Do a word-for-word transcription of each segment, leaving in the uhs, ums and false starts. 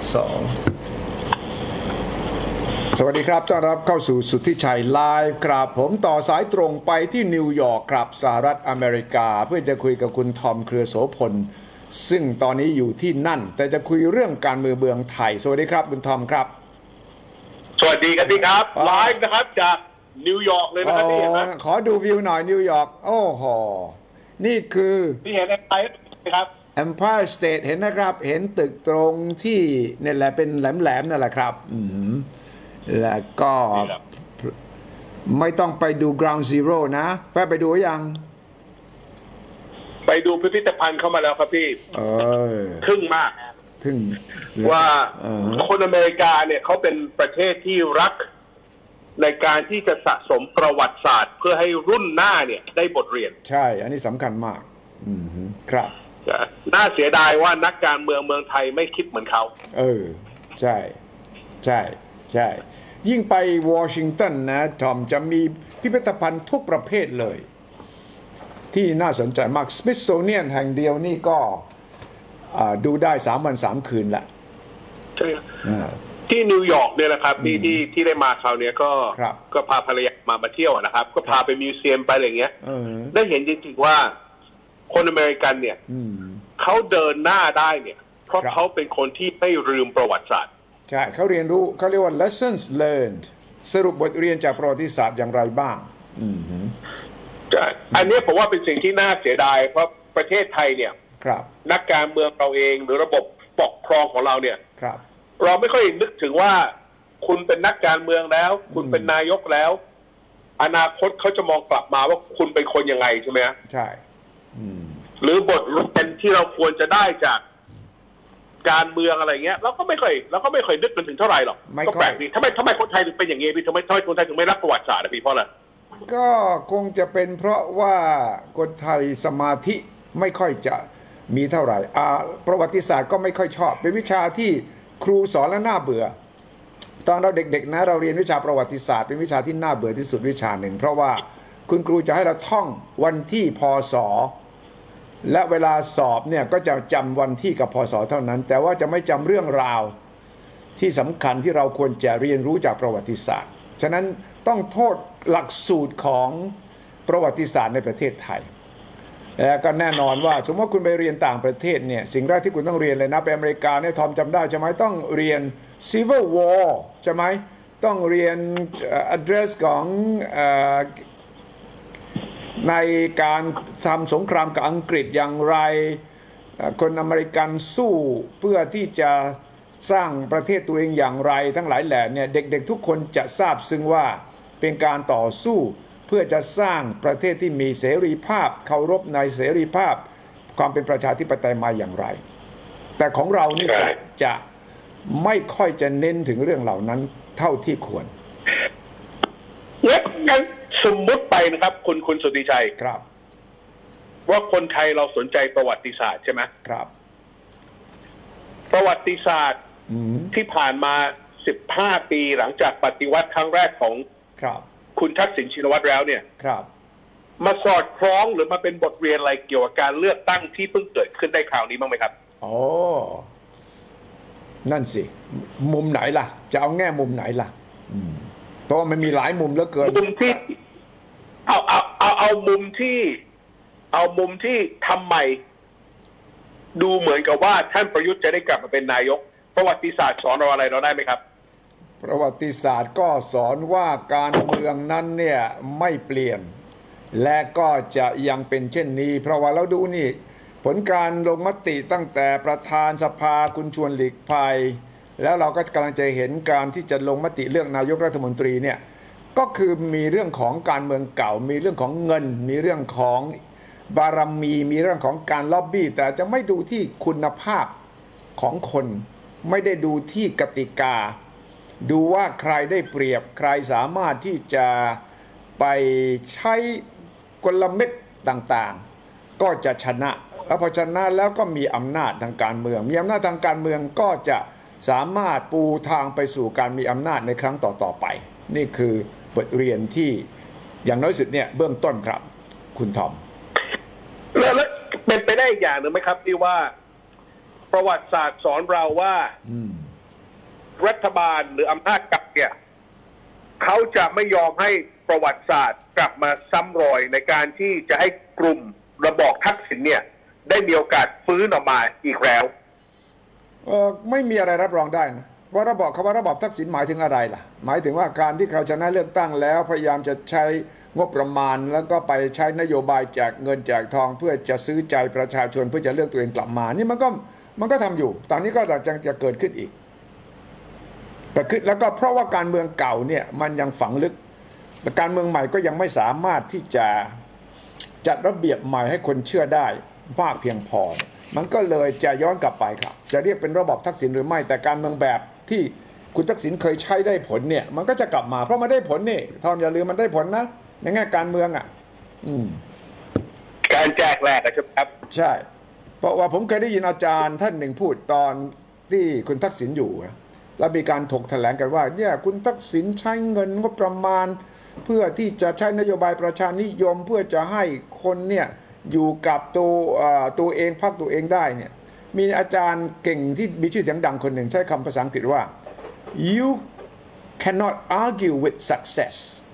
สองสวัสดีครับต้อนรับเข้าสู่สุทธิชัยไลฟ์ครับผมต่อสายตรงไปที่นิวยอร์กครับสหรัฐอเมริกาเพื่อจะคุยกับคุณทอมเครือโสพลซึ่งตอนนี้อยู่ที่นั่นแต่จะคุยเรื่องการเมืองเมืองไทยสวัสดีครับคุณทอมครับสวัสดีกันดีครับไลฟ์นะครับจากนิวยอร์กเลยนะครับที่เห็นไหมขอดูวิวหน่อยนิวยอร์กโอ้โหนี่คือที่เห็นในไลฟ์ครับ Empire State เห็นนะครับเห็นตึกตรงที่เนี่ยแหละเป็นแหลมๆนั่นแหละครับอืมแล้วก็ไม่ต้องไปดู Ground Zero นะแป๊บไปดูยังไปดูพิพิธภัณฑ์เข้ามาแล้วครับพี่เออทึ่งมากทึ่งว่าคนอเมริกาเนี่ยเขาเป็นประเทศที่รักในการที่จะสะสมประวัติศาสตร์เพื่อให้รุ่นหน้าเนี่ยได้บทเรียนใช่อันนี้สำคัญมากอืมครับน่าเสียดายว่านักการเมืองเมืองไทยไม่คิดเหมือนเขาเออใช่ใช่ใช่ยิ่งไปวอชิงตันนะทอมจะมีพิพิธภัณฑ์ทุกประเภทเลยที่น่าสนใจมาก Smithsonian แห่งเดียวนี่ก็ดูได้สามวันสามคืนละใช่ที่นิวยอร์กเนี่ยนะครับที่ที่ที่ได้มาคราวนี้ก็ก็พาภรรยามามาเที่ยวนะครับก็พาไปมิวเซียมไปอะไรเงี้ยได้เห็นจริงๆว่าคนอเมริกันเนี่ยเขาเดินหน้าได้เนี่ยเพราะเขาเป็นคนที่ไม่ลืมประวัติศาสตร์ใช่เขาเรียนรู้เขาเรียกว่า lessons learned สรุปบทเรียนจากประวัติศาสตร์อย่างไรบ้างอืมใช่อันนี้ผมว่าเป็นสิ่งที่น่าเสียดายเพราะประเทศไทยเนี่ยนักการเมืองเราเองหรือระบบปกครองของเราเนี่ยเราไม่ค่อยนึกถึงว่าคุณเป็นนักการเมืองแล้วคุณเป็นนายกแล้วอนาคตเขาจะมองกลับมาว่าคุณเป็นคนยังไงใช่ไหมใช่หรือบทเรียนที่เราควรจะได้จากการเมืองอะไรเงี้ยเราก็ไม่เคยเราก็ไม่เคยนึกมันถึงเท่าไหร่หรอกก็แปลกดีทำไมทำไมคนไทยถึงเป็นอย่างงี้พี่ทำไมทำไมคนไทยถึงไม่รักประวัติศาสตร์พี่เพราะอะไรก็คงจะเป็นเพราะว่าคนไทยสมาธิไม่ค่อยจะมีเท่าไหร่อ่าประวัติศาสตร์ก็ไม่ค่อยชอบเป็นวิชาที่ครูสอนแล้วน่าเบื่อตอนเราเด็กๆนะเราเรียนวิชาประวัติศาสตร์เป็นวิชาที่น่าเบื่อที่สุดวิชาหนึ่งเพราะว่าคุณครูจะให้เราท่องวันที่พศและเวลาสอบเนี่ยก็จะจำวันที่กับพศเท่านั้นแต่ว่าจะไม่จำเรื่องราวที่สำคัญที่เราควรจะเรียนรู้จากประวัติศาสตร์ฉะนั้นต้องโทษหลักสูตรของประวัติศาสตร์ในประเทศไทยแล้วก็แน่นอนว่าสมมติว่าคุณไปเรียนต่างประเทศเนี่ยสิ่งแรกที่คุณต้องเรียนเลยนะไปอเมริกาเนี่ยทอมจำได้ใช่ไหมต้องเรียน Civil War ใช่ไหมต้องเรียน address ของในการทำสงครามกับอังกฤษอย่างไรคนอเมริกันสู้เพื่อที่จะสร้างประเทศตัวเองอย่างไรทั้งหลายแหล่เนี่ยเด็กๆทุกคนจะทราบซึ่งว่าเป็นการต่อสู้เพื่อจะสร้างประเทศที่มีเสรีภาพเคารพในเสรีภาพความเป็นประชาธิปไตยมาอย่างไรแต่ของเรานี่จะจะไม่ค่อยจะเน้นถึงเรื่องเหล่านั้นเท่าที่ควรงั้นสมมติไปนะครับคุณคุณสุทธิชัยครับว่าคนไทยเราสนใจประวัติศาสตร์ใช่ไหมครับประวัติศาสตร์ที่ผ่านมาสิบห้าปีหลังจากปฏิวัติครั้งแรกของครับคุณทักษิณชินวัตรแล้วเนี่ยครับมาสอดคล้องหรือมาเป็นบทเรียนอะไรเกี่ยวกับการเลือกตั้งที่เพิ่งเกิดขึ้นได้คราวนี้บ้างไหมครับโอ้นั่นสิมุมไหนล่ะจะเอาแง่มุมไหนล่ะอืมเพราะว่ามันมีหลายมุมเหลือเกินมุมที่เอาเอาเอาเอามุมที่เอามุมที่ทำไมดูเหมือนกับว่าท่านประยุทธ์จะได้กลับมาเป็นนายกประวัติศาสตร์สอนเราอะไรเราได้ไหมครับประวัติศาสตร์ก็สอนว่าการเมืองนั้นเนี่ยไม่เปลี่ยนและก็จะยังเป็นเช่นนี้เพราะว่าเราดูนี่ผลการลงมติตั้งแต่ประธานสภาคุณชวนหลีกภัยแล้วเราก็กำลังจะเห็นการที่จะลงมติเลือกนายกรัฐมนตรีเนี่ยก็คือมีเรื่องของการเมืองเก่ามีเรื่องของเงินมีเรื่องของบารมีมีเรื่องของการล็อบบี้แต่จะไม่ดูที่คุณภาพของคนไม่ได้ดูที่กติกาดูว่าใครได้เปรียบใครสามารถที่จะไปใช้กลเม็ดต่างๆก็จะชนะแล้วพอชนะแล้วก็มีอำนาจทางการเมืองมีอำนาจทางการเมืองก็จะสามารถปูทางไปสู่การมีอำนาจในครั้งต่อๆไปนี่คือบทเรียนที่อย่างน้อยสุดเนี่ยเบื้องต้นครับคุณทอมแล้วเป็นไปได้อย่างหนึ่งไหมครับที่ว่าประวัติศาสตร์สอนเราว่ารัฐบาลหรืออำนาจกับเนี่ยเขาจะไม่ยอมให้ประวัติศาสตร์กลับมาซ้ำรอยในการที่จะให้กลุ่มระบอบทักษิณเนี่ยได้มีโอกาสฟื้นออกมาอีกแล้วเออไม่มีอะไรรับรองได้นะว่าระบอบคำว่าระบอบทักษิณหมายถึงอะไรล่ะหมายถึงว่าการที่เขาชนะเลือกตั้งแล้วพยายามจะใช้งบประมาณแล้วก็ไปใช้นโยบายแจกเงินแจกทองเพื่อจะซื้อใจประชาชนเพื่อจะเลือกตัวเองกลับมานี่มันก็มันก็ทำอยู่ตอนนี้ก็จะจะเกิดขึ้นอีกเกิดขึ้นแล้วก็เพราะว่าการเมืองเก่าเนี่ยมันยังฝังลึกแต่การเมืองใหม่ก็ยังไม่สามารถที่จะจัดระเบียบใหม่ให้คนเชื่อได้มากเพียงพอมันก็เลยจะย้อนกลับไปครับจะเรียกเป็นระบอบทักษิณหรือไม่แต่การเมืองแบบที่คุณทักษิณเคยใช้ได้ผลเนี่ยมันก็จะกลับมาเพราะมันได้ผลนี่ทอมอย่าลืมมันได้ผลนะในแง่การเมืองอ่ะอืมการแจกแหลกใช่ไหมครับใช่เพราะว่าผมเคยได้ยินอาจารย์ท่านหนึ่งพูดตอนที่คุณทักษิณอยู่แล้วมีการถกแถลงกันว่าเนี่ยคุณทักษิณใช้เงินงบประมาณเพื่อที่จะใช้นโยบายประชานิยมเพื่อจะให้คนเนี่ยอยู่กับตัวตัวเองพรรคตัวเองได้เนี่ยมีอาจารย์เก่งที่มีชื่อเสียงดังคนหนึ่งใช้คำภาษาอังกฤษว่า you cannot argue with success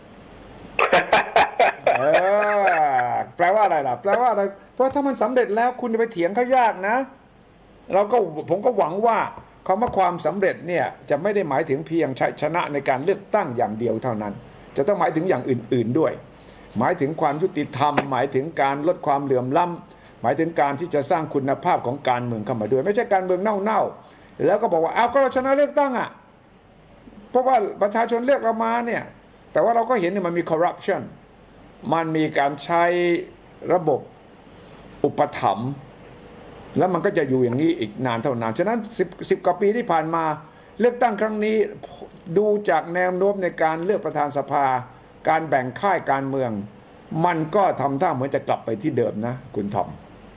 เออแปลว่าอะไรล่ะแปลว่าอะไรเพราะถ้ามันสำเร็จแล้วคุณจะไปเถียงเขายากนะเราก็ผมก็หวังว่าคำว่าความสำเร็จเนี่ยจะไม่ได้หมายถึงเพียงชัยชนะในการเลือกตั้งอย่างเดียวเท่านั้นจะต้องหมายถึงอย่างอื่นๆด้วยหมายถึงความยุติธรรมหมายถึงการลดความเหลื่อมล้ำหมายถึงการที่จะสร้างคุณภาพของการเมืองเข้ามาด้วยไม่ใช่การเมืองเน่าๆแล้วก็บอกว่าเอาก็เราชนะเลือกตั้งอ่ะเพราะว่าประชาชนเลือกเรามาเนี่ยแต่ว่าเราก็เห็นเนี่ยมันมีคอร์รัปชันมันมีการใช้ระบบอุปถัมภ์แล้วมันก็จะอยู่อย่างนี้อีกนานเท่านานฉะนั้นสิบ สิบกว่าปีที่ผ่านมาเลือกตั้งครั้งนี้ดูจากแนวโน้มในการเลือกประธานสภาการแบ่งค่ายการเมืองมันก็ทำท่าเหมือนจะกลับไปที่เดิมนะคุณทอม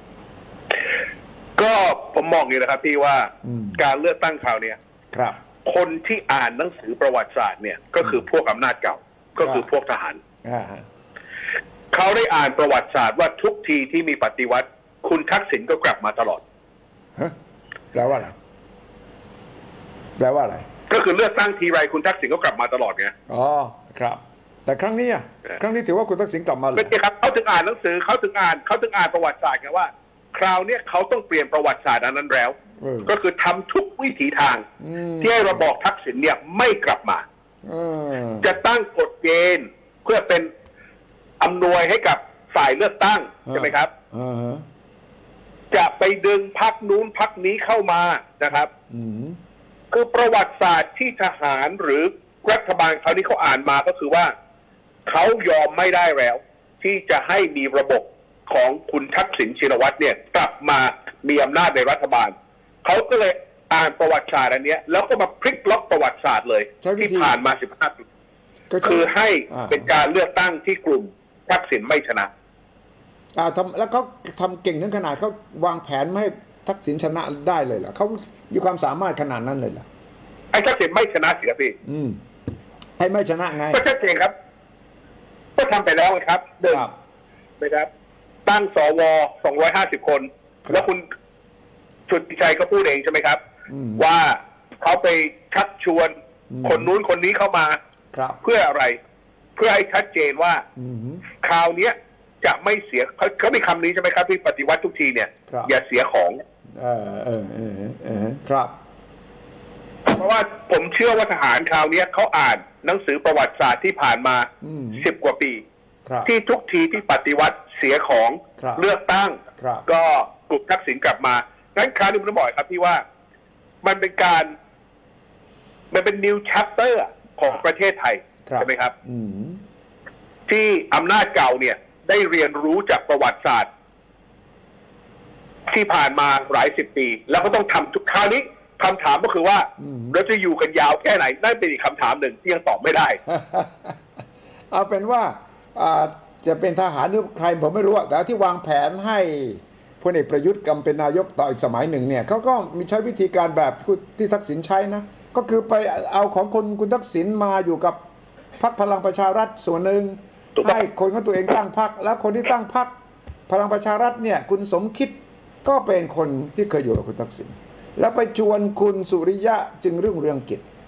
ก็ผมมองอย่างนี้นะครับพี่ว่าการเลือกตั้งคราวนี้ครับคนที่อ่านหนังสือประวัติศาสตร์เนี่ยก็คือพวกอำนาจเก่าก็คือพวกทหารเขาได้อ่านประวัติศาสตร์ว่าทุกทีที่มีปฏิวัติคุณทักษิณก็กลับมาตลอดฮะแปลว่าอะไรแปลว่าอะไรก็คือเลือกตั้งทีไรคุณทักษิณก็กลับมาตลอดไงอ๋อครับแต่ครั้งนี้อ่ะครั้งนี้ถือว่าคุณทักษิณกลับมาเลยไม่ใช่ครับเขาถึงอ่านหนังสือเขาถึงอ่านเขาถึงอ่านประวัติศาสตร์ไงว่าคราวนี้เขาต้องเปลี่ยนประวัติศาสตร์อันนั้นแล้วก็คือทำทุกวิถีทางที่ให้ระบอบทักษิณเนี่ยไม่กลับมาจะตั้งกฎเกณฑ์เพื่อเป็นอำนวยให้กับฝ่ายเลือกตั้งใช่ไหมครับจะไปดึงพรรคนู้นพรรคนี้เข้ามานะครับคือประวัติศาสตร์ที่ทหารหรือรัฐบาลเขานี้เขาอ่านมาก็คือว่าเขายอมไม่ได้แล้วที่จะให้มีระบบของคุณทักษิณชินวัตรเนี่ยกลับมามีอำนาจในรัฐบาลเขาก็เลยอ่านประวัติศาสตร์อันนี้แล้วก็มาพลิกล็อกประวัติศาสตร์เลยที่ผ่านมาสิบห้าปีคือให้เป็นการเลือกตั้งที่กลุ่มทักษิณไม่ชนะอ่าทำแล้วเขาทำเก่งถึงขนาดเขาวางแผนไม่ให้ทักษิณชนะได้เลยเหรอเขามีความสามารถขนาดนั้นเลยเหรอไอ้ทักษิณไม่ชนะสิครับพี่อืมให้ไม่ชนะไงก็ชัดเจนครับก็ทำไปแล้วครับเดิมนะครับตั้งสวสองร้อยห้าสิบคนแล้วคุณชุติชัยก็พูดเองใช่ไหมครับว่าเขาไปชักชวนคนนู้นคนนี้เข้ามาเพื่ออะไรเพื่อให้ชัดเจนว่าคราวนี้จะไม่เสียเขาเขามีคำนี้ใช่ไหมครับที่ปฏิวัติทุกทีเนี่ยอย่าเสียของเออเออเออเออครับเพราะว่าผมเชื่อว่าทหารคราวนี้เขาอ่านหนังสือประวัติศาสตร์ที่ผ่านมาสิบกว่าปีที่ทุกทีที่ปฏิวัติเสียของเลือกตั้งก็กลุ่มทักษิณกลับมางั้นคราวนี้ผมบอกครับพี่ว่ามันเป็นการมันเป็น new chapter ของประเทศไทยใช่ไหมครับที่อำนาจเก่าเนี่ยได้เรียนรู้จากประวัติศาสตร์ที่ผ่านมาหลายสิบปีแล้วก็ต้องทำทุกคราวนี้คำถามก็คือว่าเราจะอยู่กันยาวแค่ไหนนั่นเป็นอีกคำถามหนึ่งที่ยังตอบไม่ได้เอาเป็นว่าจะเป็นทหารหรือใครผมไม่รู้แต่ที่วางแผนให้พลเอกประยุทธ์กำเป็นนายกต่ออีกสมัยหนึ่งเนี่ยเขาก็มีใช้วิธีการแบบที่ทักษิณใช้นะก็คือไปเอาของคนคุณทักษิณมาอยู่กับพรรคพลังประชารัฐส่วนหนึ่งให้คนของตัวเองตั้งพรรคแล้วคนที่ตั้งพรรคพลังประชารัฐเนี่ยคุณสมคิดก็เป็นคนที่เคยอยู่กับคุณทักษิณแล้วไปชวนคุณสุริยะจึงรุ่งเรืองกิจ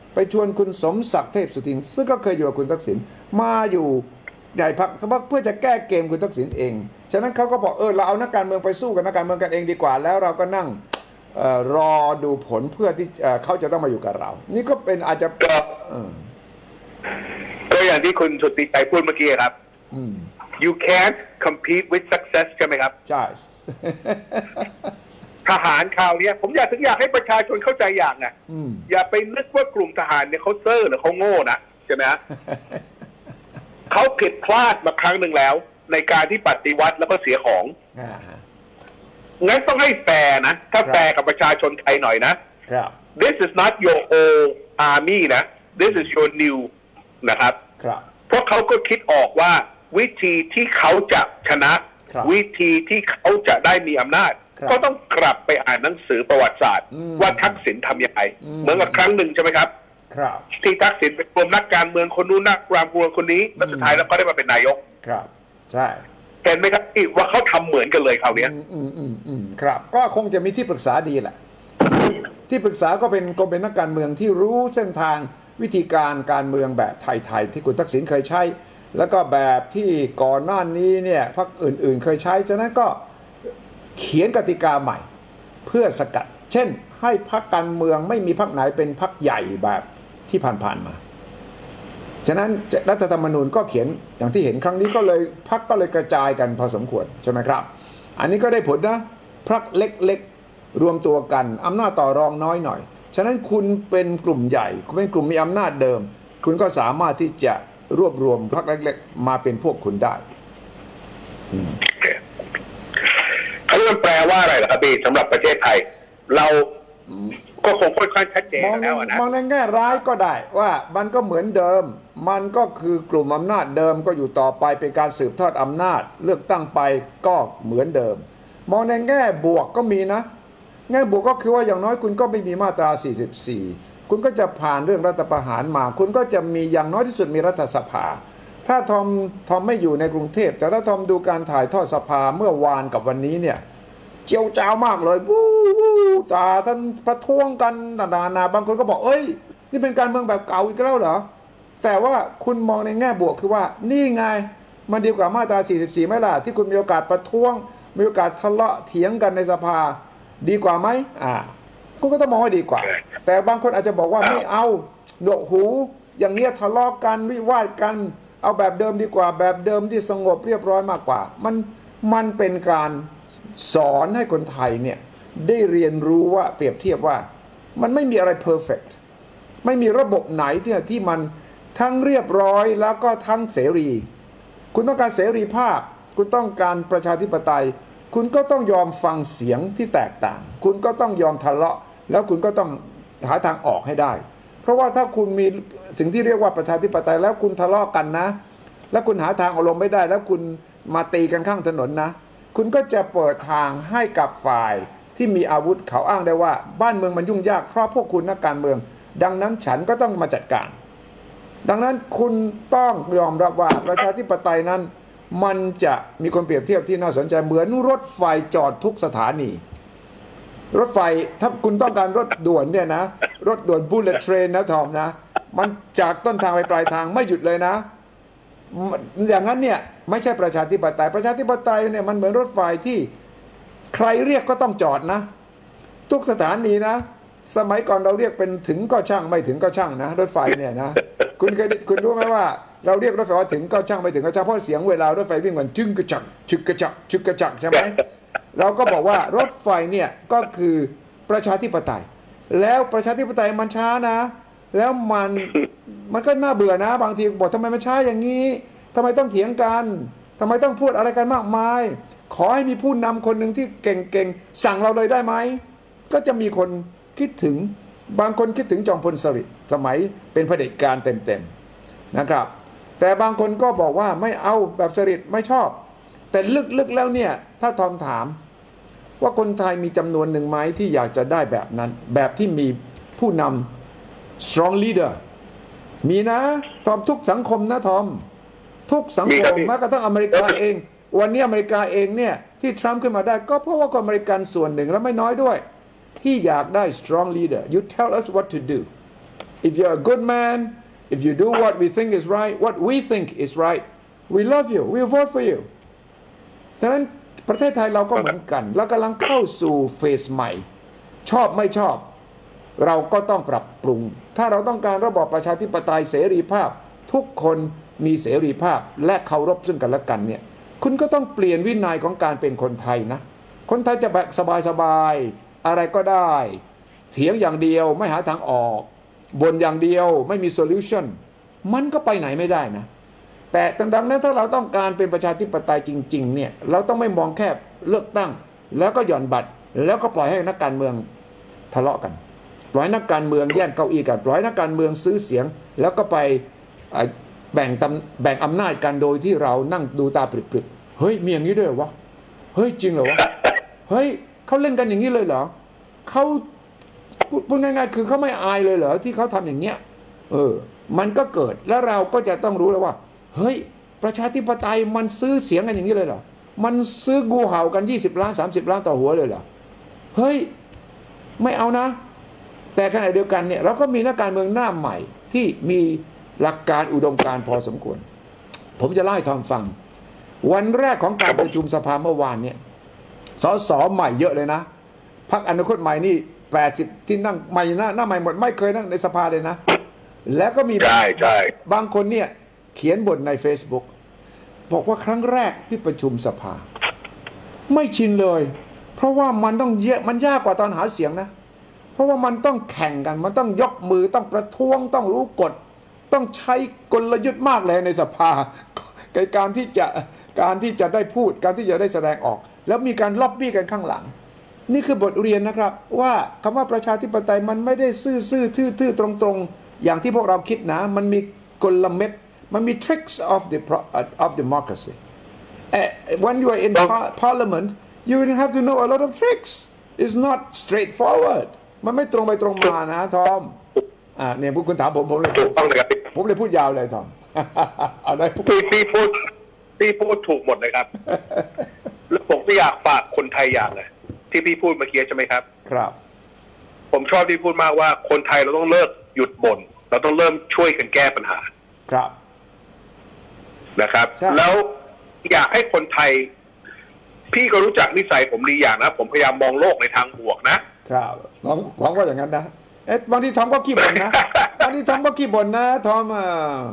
ไปชวนคุณสมศักดิ์เทพสุทินซึ่งก็เคยอยู่กับคุณทักษิณมาอยู่ใหญ่พักเพื่อจะแก้เกมคุณทักษิณเองฉะนั้นเขาก็บอกเออเราเอานักการเมืองไปสู้กับนักการเมืองกันเองดีกว่าแล้วเราก็นั่งรอดูผลเพื่อที่เขาจะต้องมาอยู่กับเรานี่ก็เป็นอาจจะก็อย่างที่คุณสุทธิชัยพูดเมื่อกี้ครับ you can't compete with success ใช่ไหมครับใช่ทหารคราวนี้ผมอยากถึงอยากให้ประชาชนเข้าใจอย่างไงอย่าไปนึกว่ากลุ่มทหารเนี่ยเขาเซ่อหรือเขาโง่นะใช่ไหมฮะ เขาผิดพลาดมาครั้งหนึ่งแล้วในการที่ปฏิวัติแล้วก็เสียของงั้นต้องให้แฟร์นะถ้าแฟร์กับประชาชนไทยหน่อยนะ This is not your old army นะ This is your new นะครับเพราะเขาก็คิดออกว่าวิธีที่เขาจะชนะวิธีที่เขาจะได้มีอำนาจก็ต้องกลับไปอ่านหนังสือประวัติศาสตร์ว่าทักษิณทำยังไงเหมือนกับครั้งหนึ่งใช่ไหมครับที่ทักษิณเป็นกลุ่มนักการเมืองคนนู้นนักการเมืองคนนี้แล้วสุดท้ายแล้วก็ได้มาเป็นนายกครับใช่เห็นไหมครับว่าเขาทำเหมือนกันเลยคราวนี้อืมอืมอืมครับก็คงจะมีที่ปรึกษาดีแหละที่ปรึกษาก็เป็นก็เป็นนักการเมืองที่รู้เส้นทางวิธีการการเมืองแบบไทยๆที่คุณทักษิณเคยใช้แล้วก็แบบที่ก่อนหน้านี้เนี่ยพรรคอื่นๆเคยใช้ฉะนั้นก็เขียนกติกาใหม่เพื่อสกัดเช่นให้พรรคการเมืองไม่มีพรรคไหนเป็นพรรคใหญ่แบบที่ผ่านๆมาฉะนั้นรัฐธรรมนูญก็เขียนอย่างที่เห็นครั้งนี้ก็เลยพรรคก็เลยกระจายกันพอสมควรใช่ไหมครับอันนี้ก็ได้ผลนะพรรคเล็กๆรวมตัวกันอำนาจต่อรองน้อยหน่อยฉะนั้นคุณเป็นกลุ่มใหญ่คุณเป็นกลุ่มมีอำนาจเดิมคุณก็สามารถที่จะรวบรวมพรรคเล็กๆมาเป็นพวกคุณได้เขาเรียกแปลว่าอะไรล่ะครับพี่สำหรับประเทศไทยเราก็คงค่อนข้างชัดเจนแล้วนะมองในแง่ร้ายก็ได้ว่ามันก็เหมือนเดิมมันก็คือกลุ่มอำนาจเดิมก็อยู่ต่อไปเป็นการสืบทอดอำนาจเลือกตั้งไปก็เหมือนเดิมมองในแง่บวกก็มีนะแง่บวกก็คือว่าอย่างน้อยคุณก็ไม่มีมาตราสี่สิบสี่คุณก็จะผ่านเรื่องรัฐประหารมาคุณก็จะมีอย่างน้อยที่สุดมีรัฐสภาถ้าทอมทอมไม่อยู่ในกรุงเทพแต่ถ้าทอมดูการถ่ายทอดสภาเมื่อวานกับวันนี้เนี่ยเจียวจ้าวมากเลยวู้วู้ตาท่านประท้วงกันนานาบางคนก็บอกเอ้ยนี่เป็นการเมืองแบบเก่าอีกแล้วเหรอแต่ว่าคุณมองในแง่บวกคือว่านี่ไงมันดีกว่ามาตราสี่สิบสี่ไหมล่ะที่คุณมีโอกาสประท้วงมีโอกาสทะเลาะเถียงกันในสภาดีกว่าไหมอ่าคุณก็ต้องมองว่าดีกว่าแต่บางคนอาจจะบอกว่าไม่เอาหนวกหูอย่างเงี้ยทะเลาะกันวิวาทกันเอาแบบเดิมดีกว่าแบบเดิมที่สงบเรียบร้อยมากกว่ามันมันเป็นการสอนให้คนไทยเนี่ยได้เรียนรู้ว่าเปรียบเทียบว่ามันไม่มีอะไรเพอร์เฟกต์ไม่มีระบบไหนที่ที่มันทั้งเรียบร้อยแล้วก็ทั้งเสรีคุณต้องการเสรีภาพคุณต้องการประชาธิปไตยคุณก็ต้องยอมฟังเสียงที่แตกต่างคุณก็ต้องยอมทะเลาะแล้วคุณก็ต้องหาทางออกให้ได้เพราะว่าถ้าคุณมีสิ่งที่เรียกว่าประชาธิปไตยแล้วคุณทะเลาะกันนะแล้วคุณหาทางอารมณ์ไม่ได้แล้วคุณมาตีกันข้างถนนนะคุณก็จะเปิดทางให้กับฝ่ายที่มีอาวุธเขาอ้างได้ว่าบ้านเมืองมันยุ่งยากเพราะพวกคุณนักการเมืองดังนั้นฉันก็ต้องมาจัดการดังนั้นคุณต้องยอมรับว่าประชาธิปไตยนั้นมันจะมีคนเปรียบเทียบที่น่าสนใจเหมือนรถไฟจอดทุกสถานีรถไฟถ้าคุณต้องการรถด่วนเนี่ยนะรถด่วน bullet train นะทอมนะมันจากต้นทางไปปลายทางไม่หยุดเลยนะอย่างนั้นเนี่ยไม่ใช่ประชาธิปไตยประชาธิปไตยเนี่ยมันเหมือนรถไฟที่ใครเรียกก็ต้องจอดนะทุกสถานีนะสมัยก่อนเราเรียกเป็นถึงก็ช่างไม่ถึงก็ช่างนะรถไฟเนี่ยนะคุณเคยคุณรู้ไหมว่าเราเรียกรถไฟว่าถึงก็ช่างไม่ถึงก็ช่างเพราะเสียงเวลารถไฟวิ่งมันจึงกระจักชึกกระจักชึกกระจักใช่ไหมเราก็บอกว่ารถไฟเนี่ยก็คือประชาธิปไตยแล้วประชาธิปไตยมันช้านะแล้วมันมันก็น่าเบื่อนะบางทีบอกทำไมมันช้าอย่างนี้ทำไมต้องเถียงกันทำไมต้องพูดอะไรกันมากมายขอให้มีผู้นำคนหนึ่งที่เก่งๆสั่งเราเลยได้ไหมก็จะมีคนคิดถึงบางคนคิดถึงจอมพลสฤษดิ์สมัยเป็นเผด็จการเต็มๆนะครับแต่บางคนก็บอกว่าไม่เอาแบบสฤษดิ์ไม่ชอบแต่ลึกๆแล้วเนี่ยถ้าทอมถามว่าคนไทยมีจำนวนหนึ่งไหมที่อยากจะได้แบบนั้นแบบที่มีผู้นำ strong leader มีนะทอมทุกสังคมนะทอมทุกสังคมแม้กระทั่งอเมริกาเองวันนี้อเมริกาเองเนี่ยที่ทรัมป์ขึ้นมาได้ก็เพราะว่าคนอเมริกันส่วนหนึ่งและไม่น้อยด้วยที่อยากได้ strong leader you tell us what to do if you're a good man if you do what we think is right what we think is right we love you we will vote for you ฉะนั้นประเทศไทยเราก็เหมือนกันเรากำลังเข้าสู่เฟสใหม่ชอบไม่ชอบเราก็ต้องปรับปรุงถ้าเราต้องการระบอบประชาธิปไตยเสรีภาพทุกคนมีเสรีภาพและเคารพซึ่งกันและกันเนี่ยคุณก็ต้องเปลี่ยนวินัยของการเป็นคนไทยนะคนไทยจะแบบสบายๆอะไรก็ได้เถียงอย่างเดียวไม่หาทางออกบ่นอย่างเดียวไม่มีโซลูชันมันก็ไปไหนไม่ได้นะแต่ดังนั้นถ้าเราต้องการเป็นประชาธิปไตยจริงๆเนี่ยเราต้องไม่มองแค่เลือกตั้งแล้วก็หย่อนบัตรแล้วก็ปล่อยให้นักการเมืองทะเลาะกันปล่อยนักการเมืองแย่งเก้าอี้กันปล่อยนักการเมืองซื้อเสียงแล้วก็ไปแบ่งตำแบ่งอำนาจกันโดยที่เรานั่งดูตาปริบๆเฮ้ยมีอย่างนี้ด้วยเหรอวะเฮ้ยจริงเหรอวะเฮ้ยเขาเล่นกันอย่างนี้เลยเหรอเขาพูดง่ายๆคือเขาไม่อายเลยเหรอที่เขาทำอย่างเงี้ยเออมันก็เกิดแล้วเราก็จะต้องรู้แล้วว่าเฮ้ยประชาธิปไตยมันซื้อเสียงกันอย่างนี้เลยเหรอมันซื้องูเห่ากันยี่สิบล้านสามสิบล้านต่อหัวเลยเหรอเฮ้ยไม่เอานะแต่ขณะเดียวกันเนี่ยเราก็มีนักการเมืองหน้าใหม่ที่มีหลักการอุดมการณ์พอสมควรผมจะเล่าให้ทอมฟังวันแรกของการประชุมสภาเมื่อวานเนี่ยสสใหม่เยอะเลยนะพรรคอนาคตใหม่นี่แปดสิบที่นั่งใหม่หน้าหน้าใหม่หมดไม่เคยนั่งในสภาเลยนะแล้วก็มีบางคนเนี่ยเขียนบทใน Facebook บอกว่าครั้งแรกที่ประชุมสภาไม่ชินเลยเพราะว่ามันต้องเยอะมันยากกว่าตอนหาเสียงนะเพราะว่ามันต้องแข่งกันมันต้องยกมือต้องประท้วงต้องรู้กฎต้องใช้กลยุทธ์มากเลยในสภาการที่จะการที่จะได้พูดการที่จะได้แสดงออกแล้วมีการล็อบบี้กันข้างหลังนี่คือบทเรียนนะครับว่าคำว่าประชาธิปไตยมันไม่ได้ซื่อซื่อทื่อทื่อตรงตรงอย่างที่พวกเราคิดนะมันมีกลเม็ดมันมี tricks of the of democracy when you are in parliament you have to know a lot of tricks it's not straightforward มันไม่ตรงไปตรงมานะทอมอ่าเนี่ยคุณถามผมผมเลยผมเลยพูดยาวเลยทอมเอาได้พี่พี่พูดพี่พูดถูกหมดเลยครับแล้วผมก็อยากฝากคนไทยอย่างเลยที่พี่พูดเมื่อกี้ใช่ไหมครับครับผมชอบที่พูดมากว่าคนไทยเราต้องเลิกหยุดบ่นเราต้องเริ่มช่วยกันแก้ปัญหาครับนะครับแล้วอยากให้คนไทยพี่ก็รู้จักนิสัยผมดีอย่างนะผมพยายามมองโลกในทางบวกนะครับหวังหวังว่าอย่างนั้นนะเอ๊ะบางทีทอมก็ขี้บ่นนะบางทีทอมก็ขี้บ่นนะทอมอ่ะ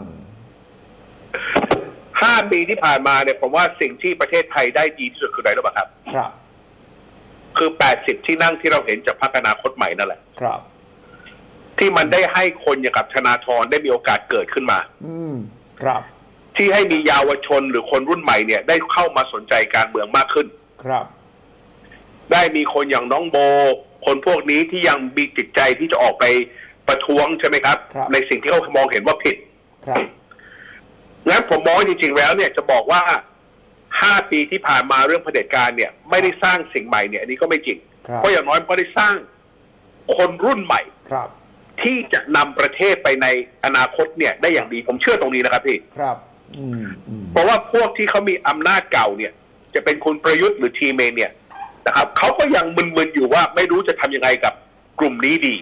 ห้าปีที่ผ่านมาเนี่ยผมว่าสิ่งที่ประเทศไทยได้ดีที่สุดคืออะไรรู้ป่ะครับครับคือแปดสิบที่นั่งที่เราเห็นจากพรรคอนาคตใหม่นั่นแหละครับที่มันได้ให้คนอย่างกับธนาธรได้มีโอกาสเกิดขึ้นมาอืมครับที่ให้มีเยาวชนหรือคนรุ่นใหม่เนี่ยได้เข้ามาสนใจการเมืองมากขึ้นครับได้มีคนอย่างน้องโบคนพวกนี้ที่ยังมีจิตใจที่จะออกไปประท้วงใช่ไหมครับในสิ่งที่เขามองเห็นว่าผิดครับงั้นผมมองจริงๆแล้วเนี่ยจะบอกว่าห้าปีที่ผ่านมาเรื่องเผด็จการเนี่ยไม่ได้สร้างสิ่งใหม่เนี่ยอันนี้ก็ไม่จริงเพราะอย่างน้อยก็ได้สร้างคนรุ่นใหม่ที่จะนำประเทศไปในอนาคตเนี่ยได้อย่างดีผมเชื่อตรงนี้นะครับพี่ครับเพราะว่าพวกที่เขามีอำนาจเก่าเนี่ยจะเป็นคุณประยุทธ์หรือทีเมนเนี่ยนะครับเขาก็ยังมึนๆอยู่ว่าไม่รู้จะทำยังไงกับกลุ่มนี้ดี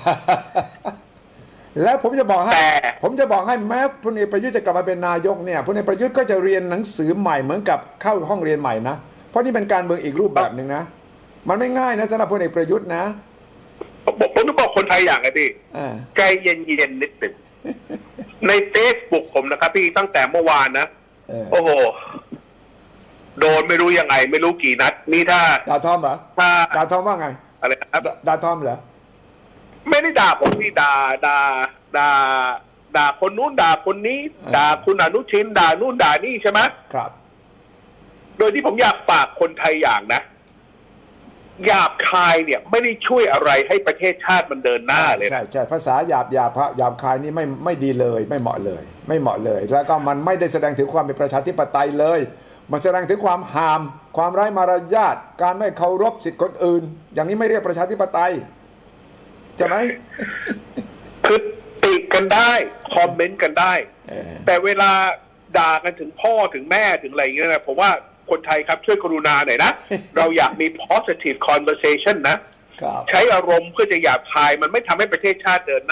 แล้วผมจะบอกให้ผมจะบอกให้แม้พลเอกประยุทธ์จะกลับมาเป็นนายกเนี่ยพลเอกประยุทธ์ก็จะเรียนหนังสือใหม่เหมือนกับเข้าห้องเรียนใหม่นะเพราะนี่เป็นการเมืองอีกรูปแบบหนึ่งนะมันไม่ง่ายนะสำหรับพลเอกประยุทธ์นะผมต้องบอกคนไทยอย่างไงพี่ใจเย็นๆนิดหนึ่งในเฟซบุ๊กผมนะครับพี่ตั้งแต่เมื่อวานนะโอ้โหโดนไม่รู้ยังไงไม่รู้กี่นัดนี่ถ้าด่าทอมเหรอถ้าด่าทอมว่าไงอะไรครับด่าทอมเหรอไม่ได้ด่าผมพี่ด่าด่าด่าด่าคนนู้นด่าคนนี้ด่าคุณอนุทินด่านู่นด่านี่ใช่ไหมครับโดยที่ผมอยากฝากคนไทยอย่างนะหยาบคายเนี่ยไม่ได้ช่วยอะไรให้ประเทศชาติมันเดินหน้าเลยใช่ใช่ภาษาหยาบหยาบหยาบคายนี่ไม่ไม่ดีเลยไม่เหมาะเลยไม่เหมาะเลยแล้วก็มันไม่ได้แสดงถึงความเป็นประชาธิปไตยเลยมันแสดงถึงความหามความไร้มารยาทการไม่เคารพสิทธิคนอื่นอย่างนี้ไม่เรียกประชาธิปไตยใช่ไหมคือติกันได้คอมเมนต์กันได้แต่เวลาด่ากันถึงพ่อถึงแม่ถึงอะไรอย่างเงี้ยนะผมว่าคนไทยครับช่วยกรุณาหน่อยนะเราอยากมี positive conversation นะใช้อารมณ์เพื่อจะหยาบคายมันไม่ทำให้ประเทศชาติเดินหน้าหรอก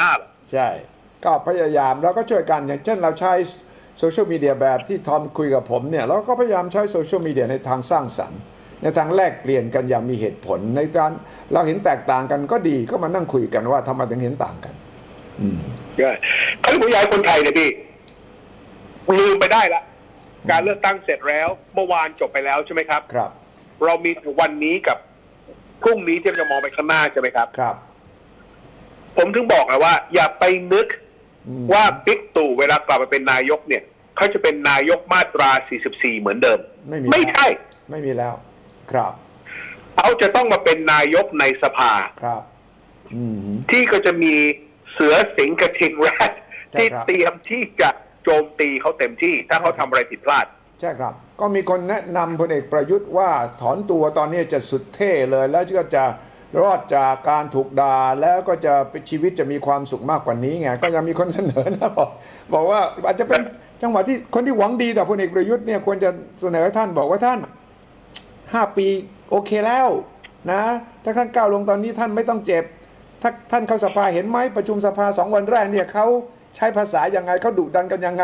ใช่ก็พยายามเราก็ช่วยกันอย่างเช่นเราใช้โซเชียลมีเดียแบบที่ทอมคุยกับผมเนี่ยเราก็พยายามใช้โซเชียลมีเดียในทางสร้างสรรค์ในทางแลกเปลี่ยนกันอย่างมีเหตุผลในการเราเห็นแตกต่างกันก็ดีก็มานั่งคุยกันว่าทำไมถึงเห็นต่างกันอืมใช่เขาผู้ใหญ่คนไทยเนี่ยพี่ลืมไปได้ละการเลือกตั้งเสร็จแล้วเมื่อวานจบไปแล้วใช่ไหมครับครับเรามีวันนี้กับพรุ่งนี้ที่จะมองไปข้างหน้าใช่ไหมครับครับผมถึงบอกนะว่าอย่าไปนึกว่าบิ๊กตู่เวลากลับมาเป็นนายกเนี่ยเขาจะเป็นนายกมาตราสี่สิบสี่เหมือนเดิมไม่ไม่ใช่ไม่มีแล้วครับเขาจะต้องมาเป็นนายกในสภาครับที่ก็จะมีเสือสิงห์กระทิงแรดที่เตรียมที่จะโจมตีเขาเต็มที่ถ้าเขาทำอะไรผิดพลาดใช่ครับก็มีคนแนะนำพลเอกประยุทธ์ว่าถอนตัวตอนนี้จะสุดเท่เลยแล้วก็จะรอดจากการถูกด่าแล้วก็จะชีวิตจะมีความสุขมากกว่านี้ไงก็ยังมีคนเสนอนะบอกบอกว่าอาจจะเป็นจังหวะที่คนที่หวังดีต่อพลเอกประยุทธ์เนี่ยควรจะเสนอท่านบอกว่าท่านห้าปีโอเคแล้วนะถ้าท่านก้าวลงตอนนี้ท่านไม่ต้องเจ็บถ้าท่านเข้าสภาเห็นไหมประชุมสภาสองวันแรกเนี่ยเขาใช้ภาษายังไงเขาดุดันกันยังไง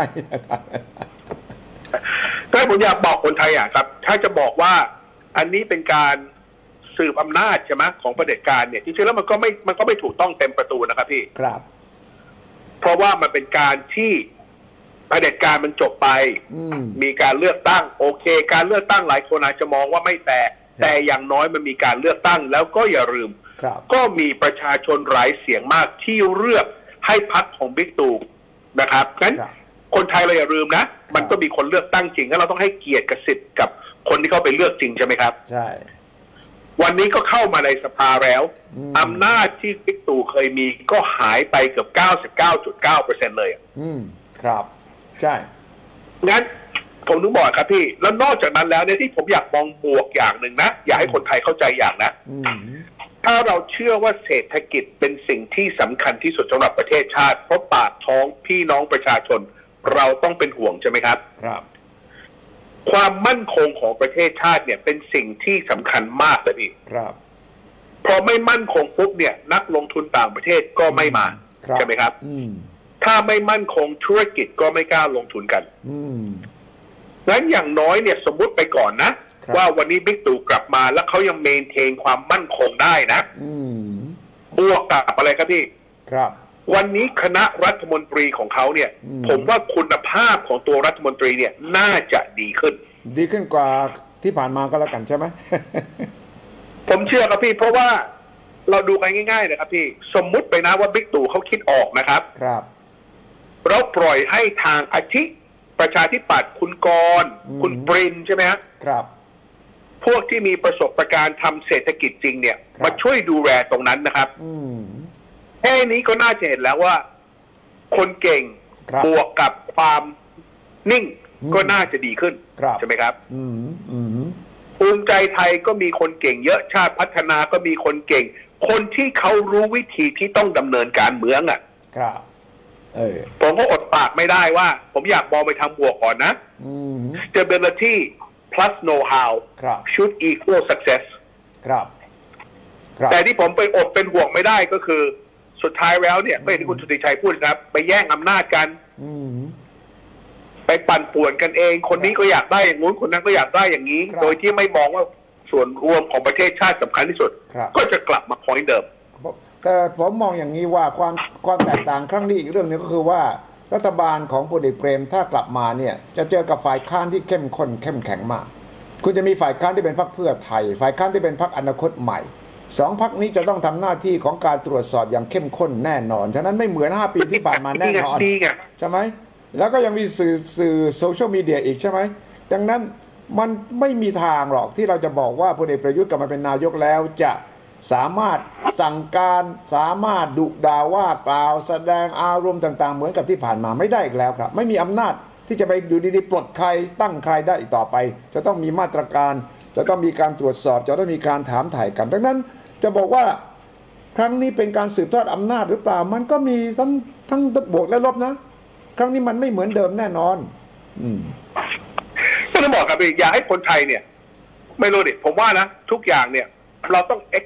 ก็ผมอยากบอกคนไทยอ่ะครับถ้าจะบอกว่าอันนี้เป็นการสืบอำนาจใช่ไหมของเผด็จการเนี่ยจริงๆแล้วมันก็ไม่มันก็ไม่ถูกต้องเต็มประตูนะครับพี่ครับเพราะว่ามันเป็นการที่เผด็จการมันจบไปมีการเลือกตั้งโอเคการเลือกตั้งหลายคนอาจจะมองว่าไม่แฟร์แต่อย่างน้อยมันมีการเลือกตั้งแล้วก็อย่าลืมก็มีประชาชนหลายเสียงมากที่เลือกให้พรรคของบิ๊กตู่นะครับงั้นคนไทยเราอย่าลืมนะมันก็มีคนเลือกตั้งจริงแล้วเราต้องให้เกียรติกับสิทธิ์กับคนที่เขาไปเลือกจริงใช่ไหมครับใช่วันนี้ก็เข้ามาในสภาแล้วอำนาจที่บิ๊กตู่เคยมีก็หายไปเกือบ เก้าสิบเก้าจุดเก้าเปอร์เซ็นต์ เลยอืมครับใช่งั้นผมต้องบอกครับพี่แล้วนอกจากนั้นแล้วเนี่ยที่ผมอยากมองบวกอย่างหนึ่งนะอยากให้คนไทยเข้าใจอย่างนะถ้าเราเชื่อว่าเศรษฐกิจเป็นสิ่งที่สำคัญที่สุดสำหรับประเทศชาติเพราะปากท้องพี่น้องประชาชนเราต้องเป็นห่วงใช่ไหมครับครับความมั่นคงของประเทศชาติเนี่ยเป็นสิ่งที่สำคัญมากเลยพี่ครับพอไม่มั่นคงปุ๊บเนี่ยนักลงทุนต่างประเทศก็ไม่มาใช่ไหมครับถ้าไม่มั่นคงธุรกิจก็ไม่กล้าลงทุนกันงั้นอย่างน้อยเนี่ยสมมุติไปก่อนนะว่าวันนี้บิ๊กตู่กลับมาแล้วเขายังเมนเทนความมั่นคงได้นะบวกกับอะไรครับพี่ครับวันนี้คณะรัฐมนตรีของเขาเนี่ยผมว่าคุณภาพของตัวรัฐมนตรีเนี่ยน่าจะดีขึ้นดีขึ้นกว่าที่ผ่านมาก็แล้วกันใช่ไหมผมเชื่อครับพี่เพราะว่าเราดูกันง่ายๆนะครับพี่สมมุติไปนะว่าบิ๊กตู่เขาคิดออกนะครับครับเราปล่อยให้ทางอาทิประชาธิปัตย์คุณกรณ์คุณปรินใช่ไหมครับพวกที่มีประสบการณ์ทำเศรษฐกิจจริงเนี่ยมาช่วยดูแลตรงนั้นนะครับแค่นี้ก็น่าจะเห็นแล้วว่าคนเก่งบวกกับความนิ่งก็น่าจะดีขึ้นใช่ไหมครับภูมิใจไทยก็มีคนเก่งเยอะชาติพัฒนาก็มีคนเก่งคนที่เขารู้วิธีที่ต้องดำเนินการเมืองอ่ะครับเออผมก็อดปากไม่ได้ว่าผมอยากมองไปทางบวกก่อนนะ stability plus know how should equal success ครับแต่ที่ผมไปอดเป็นห่วงไม่ได้ก็คือสุดท้ายแล้วเนี่ยไม่ที่คุณสุติชัยพูดครับไปแย่งอำนาจกันไปปั่นป่วนกันเองคนนี้ก็อยากได้อย่างนู้นคนนั้นก็อยากได้อย่างนี้โดยที่ไม่มองว่าส่วนรวมของประเทศชาติสำคัญที่สุดก็จะกลับมาพอยต์เดิมแต่ผมมองอย่างนี้ว่าความความแตกต่างครั้งนี้อีกเรื่องนึงก็คือว่ารัฐบาลของพลเอกเปรมถ้ากลับมาเนี่ยจะเจอกับฝ่ายค้านที่เข้มข้นเข้มแข็งมากคุณจะมีฝ่ายค้านที่เป็นพรรคเพื่อไทยฝ่ายค้านที่เป็นพรรคอนาคตใหม่สองพรรคนี้จะต้องทำหน้าที่ของการตรวจสอบอย่างเข้มข้นแน่นอนฉะนั้นไม่เหมือนห้าปีที่ผ่านมาแน่นอนใช่ไหมแล้วก็ยังมีสื่อสื่อโซเชียลมีเดียอีกใช่ไหมดังนั้นมันไม่มีทางหรอกที่เราจะบอกว่าพลเอกประยุทธ์กลับมาเป็นนายกแล้วจะสามารถสั่งการสามารถดุด่าว่ากล่าวแสดงอารมณ์ต่างๆเหมือนกับที่ผ่านมาไม่ได้อีกแล้วครับไม่มีอำนาจที่จะไปดูดีๆปลดใครตั้งใครได้อีกต่อไปจะต้องมีมาตรการจะต้องมีการตรวจสอบจะต้องมีการถามถ่ายกันดังนั้นจะบอกว่าครั้งนี้เป็นการสืบทอดอำนาจหรือเปล่ามันก็มีทั้งทั้งบวกและลบนะครั้งนี้มันไม่เหมือนเดิมแน่นอนอืมก็ต้องบอกกับอยากให้คนไทยเนี่ยไม่รู้ดิผมว่านะทุกอย่างเนี่ยเราต้อง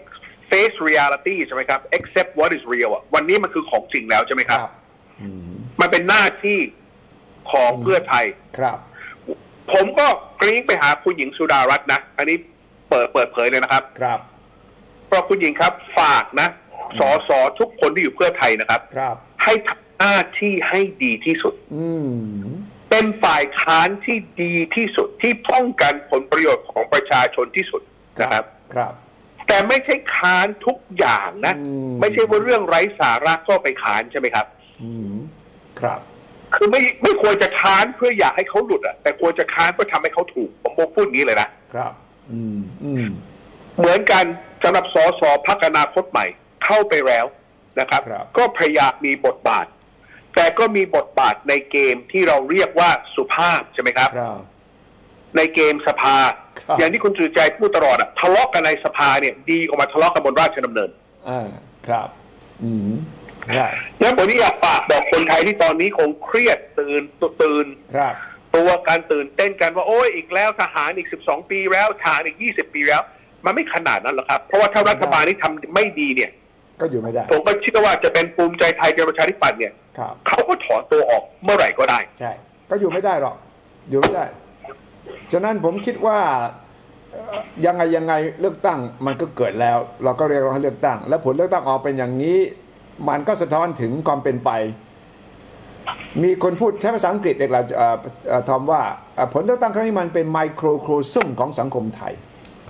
face reality ใช่ไหมครับ accept what is real อ่ะวันนี้มันคือของจริงแล้วใช่ไหมครับมันเป็นหน้าที่ของเพื่อไทยครับผมก็กรี๊งไปหาคุณหญิงสุดารัตน์นะอันนี้เปิดเปิดเผยเลยนะครับครับเพราะคุณหญิงครับฝากนะสสทุกคนที่อยู่เพื่อไทยนะครับครับให้ทำหน้าที่ให้ดีที่สุดเป็นฝ่ายค้านที่ดีที่สุดที่ป้องกันผลประโยชน์ของประชาชนที่สุดนะครับครับแต่ไม่ใช่ค้านทุกอย่างนะไม่ใช่ว่าเรื่องไร้สาระก็ไปค้านใช่ไหมครับครับคือไม่ไม่ควรจะค้านเพื่ออยากให้เขาหลุดอ่ะแต่ควรจะค้านเพื่อทำให้เขาถูกผมบอกพูดอย่างนี้เลยนะครับอืมอืมเหมือนกันสำหรับสสพรรคอนาคตใหม่เข้าไปแล้วนะครับก็พยายามมีบทบาทแต่ก็มีบทบาทในเกมที่เราเรียกว่าสุภาพใช่ไหมครับในเกมสภาอย่างที่คุณสุใจพูดตลอดอะทะเลาะกันในสภาเนี่ยดีกว่ามาทะเลาะกันบนราชดำเนินอ่าครับอืมใช่แล้วผมนี่อยากฝากบอกคนไทยที่ตอนนี้คงเครียดตื่นตื่นตัวการตื่นเต้นกันว่าโอ้ยอีกแล้วทหารอีกสิบสองปีแล้วทหารอีกยี่สิบปีแล้วมันไม่ขนาดนั้นหรอกครับเพราะว่าถ้ารัฐบาลนี้ทำไม่ดีเนี่ยก็อยู่ไม่ได้ผมก็เชื่อว่าจะเป็นภูมิใจไทยกับประชาธิปัตย์เนี่ยเขาก็ถอนตัวออกเมื่อไหร่ก็ได้ใช่ก็อยู่ไม่ได้หรอกอยู่ไม่ได้ฉะนั้นผมคิดว่ายังไงยังไงเลือกตั้งมันก็เกิดแล้วเราก็เรียกร้องให้เลือกตั้งและผลเลือกตั้งออกเป็นอย่างนี้มันก็สะท้อนถึงความเป็นไปมีคนพูดใช้ภาษาอังกฤษเด็กเราทอมว่าผลเลือกตั้งครั้งนี้มันเป็นไมโครโครซึมของสังคมไทย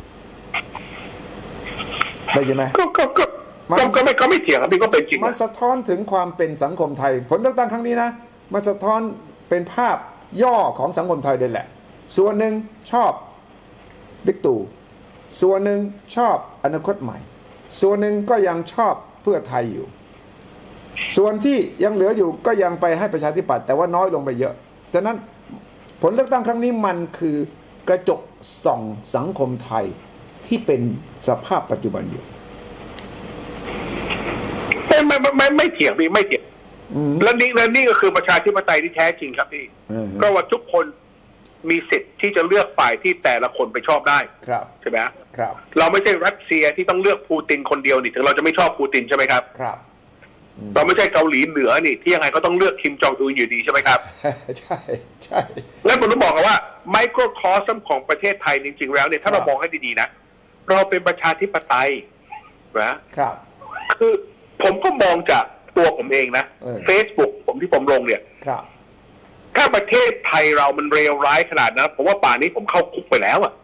ได้ใช่ไหมก็ก็ก็ก็ไม่ก็ไม่เถียงครับพี่ก็เป็นจริงมันสะท้อนถึงความเป็นสังคมไทยผลเลือกตั้งครั้งนี้นะมันสะท้อนเป็นภาพย่อของสังคมไทยเลยแหละส่วนหนึ่งชอบบิ๊กตู่ส่วนหนึ่งชอบอนาคตใหม่ส่วนหนึ่งก็ยังชอบเพื่อไทยอยู่ส่วนที่ยังเหลืออยู่ก็ยังไปให้ประชาธิปัตย์แต่ว่าน้อยลงไปเยอะฉะนั้นผลเลือกตั้งครั้งนี้มันคือกระจกส่องสังคมไทยที่เป็นสภาพปัจจุบันอยู่ไม่ไม่ไม่ไม่เถียงพี่ไม่เถียงแล้วนี่แล้วนี่ก็คือประชาธิปไตยที่แท้จริงครับพี่เพราะว่าทุกคนมีสิทธิ์ที่จะเลือกฝ่ายที่แต่ละคนไปชอบได้ใช่ไหมครับเราไม่ใช่รัสเซียที่ต้องเลือกปูตินคนเดียวนี่ถึงเราจะไม่ชอบปูตินใช่ไหมครับครับเราไม่ใช่เกาหลีเหนือนี่ที่ยังไงก็ต้องเลือกคิมจองอึนอยู่ดีใช่ไหมครับใช่ใช่แล้วผมต้องบอกกันว่าไมโครคอสมของประเทศไทยจริงๆแล้วเนี่ยถ้าเรามองให้ดีๆนะเราเป็นประชาธิปไตยนะครับคือผมก็มองจากตัวผมเองนะ Facebook ผมที่ผมลงเนี่ยถ้าประเทศไทยเรามันเลวร้ายขนาดนั้นผมว่าป่านนี้ผมเข้าคุกไปแล้วอ่ะ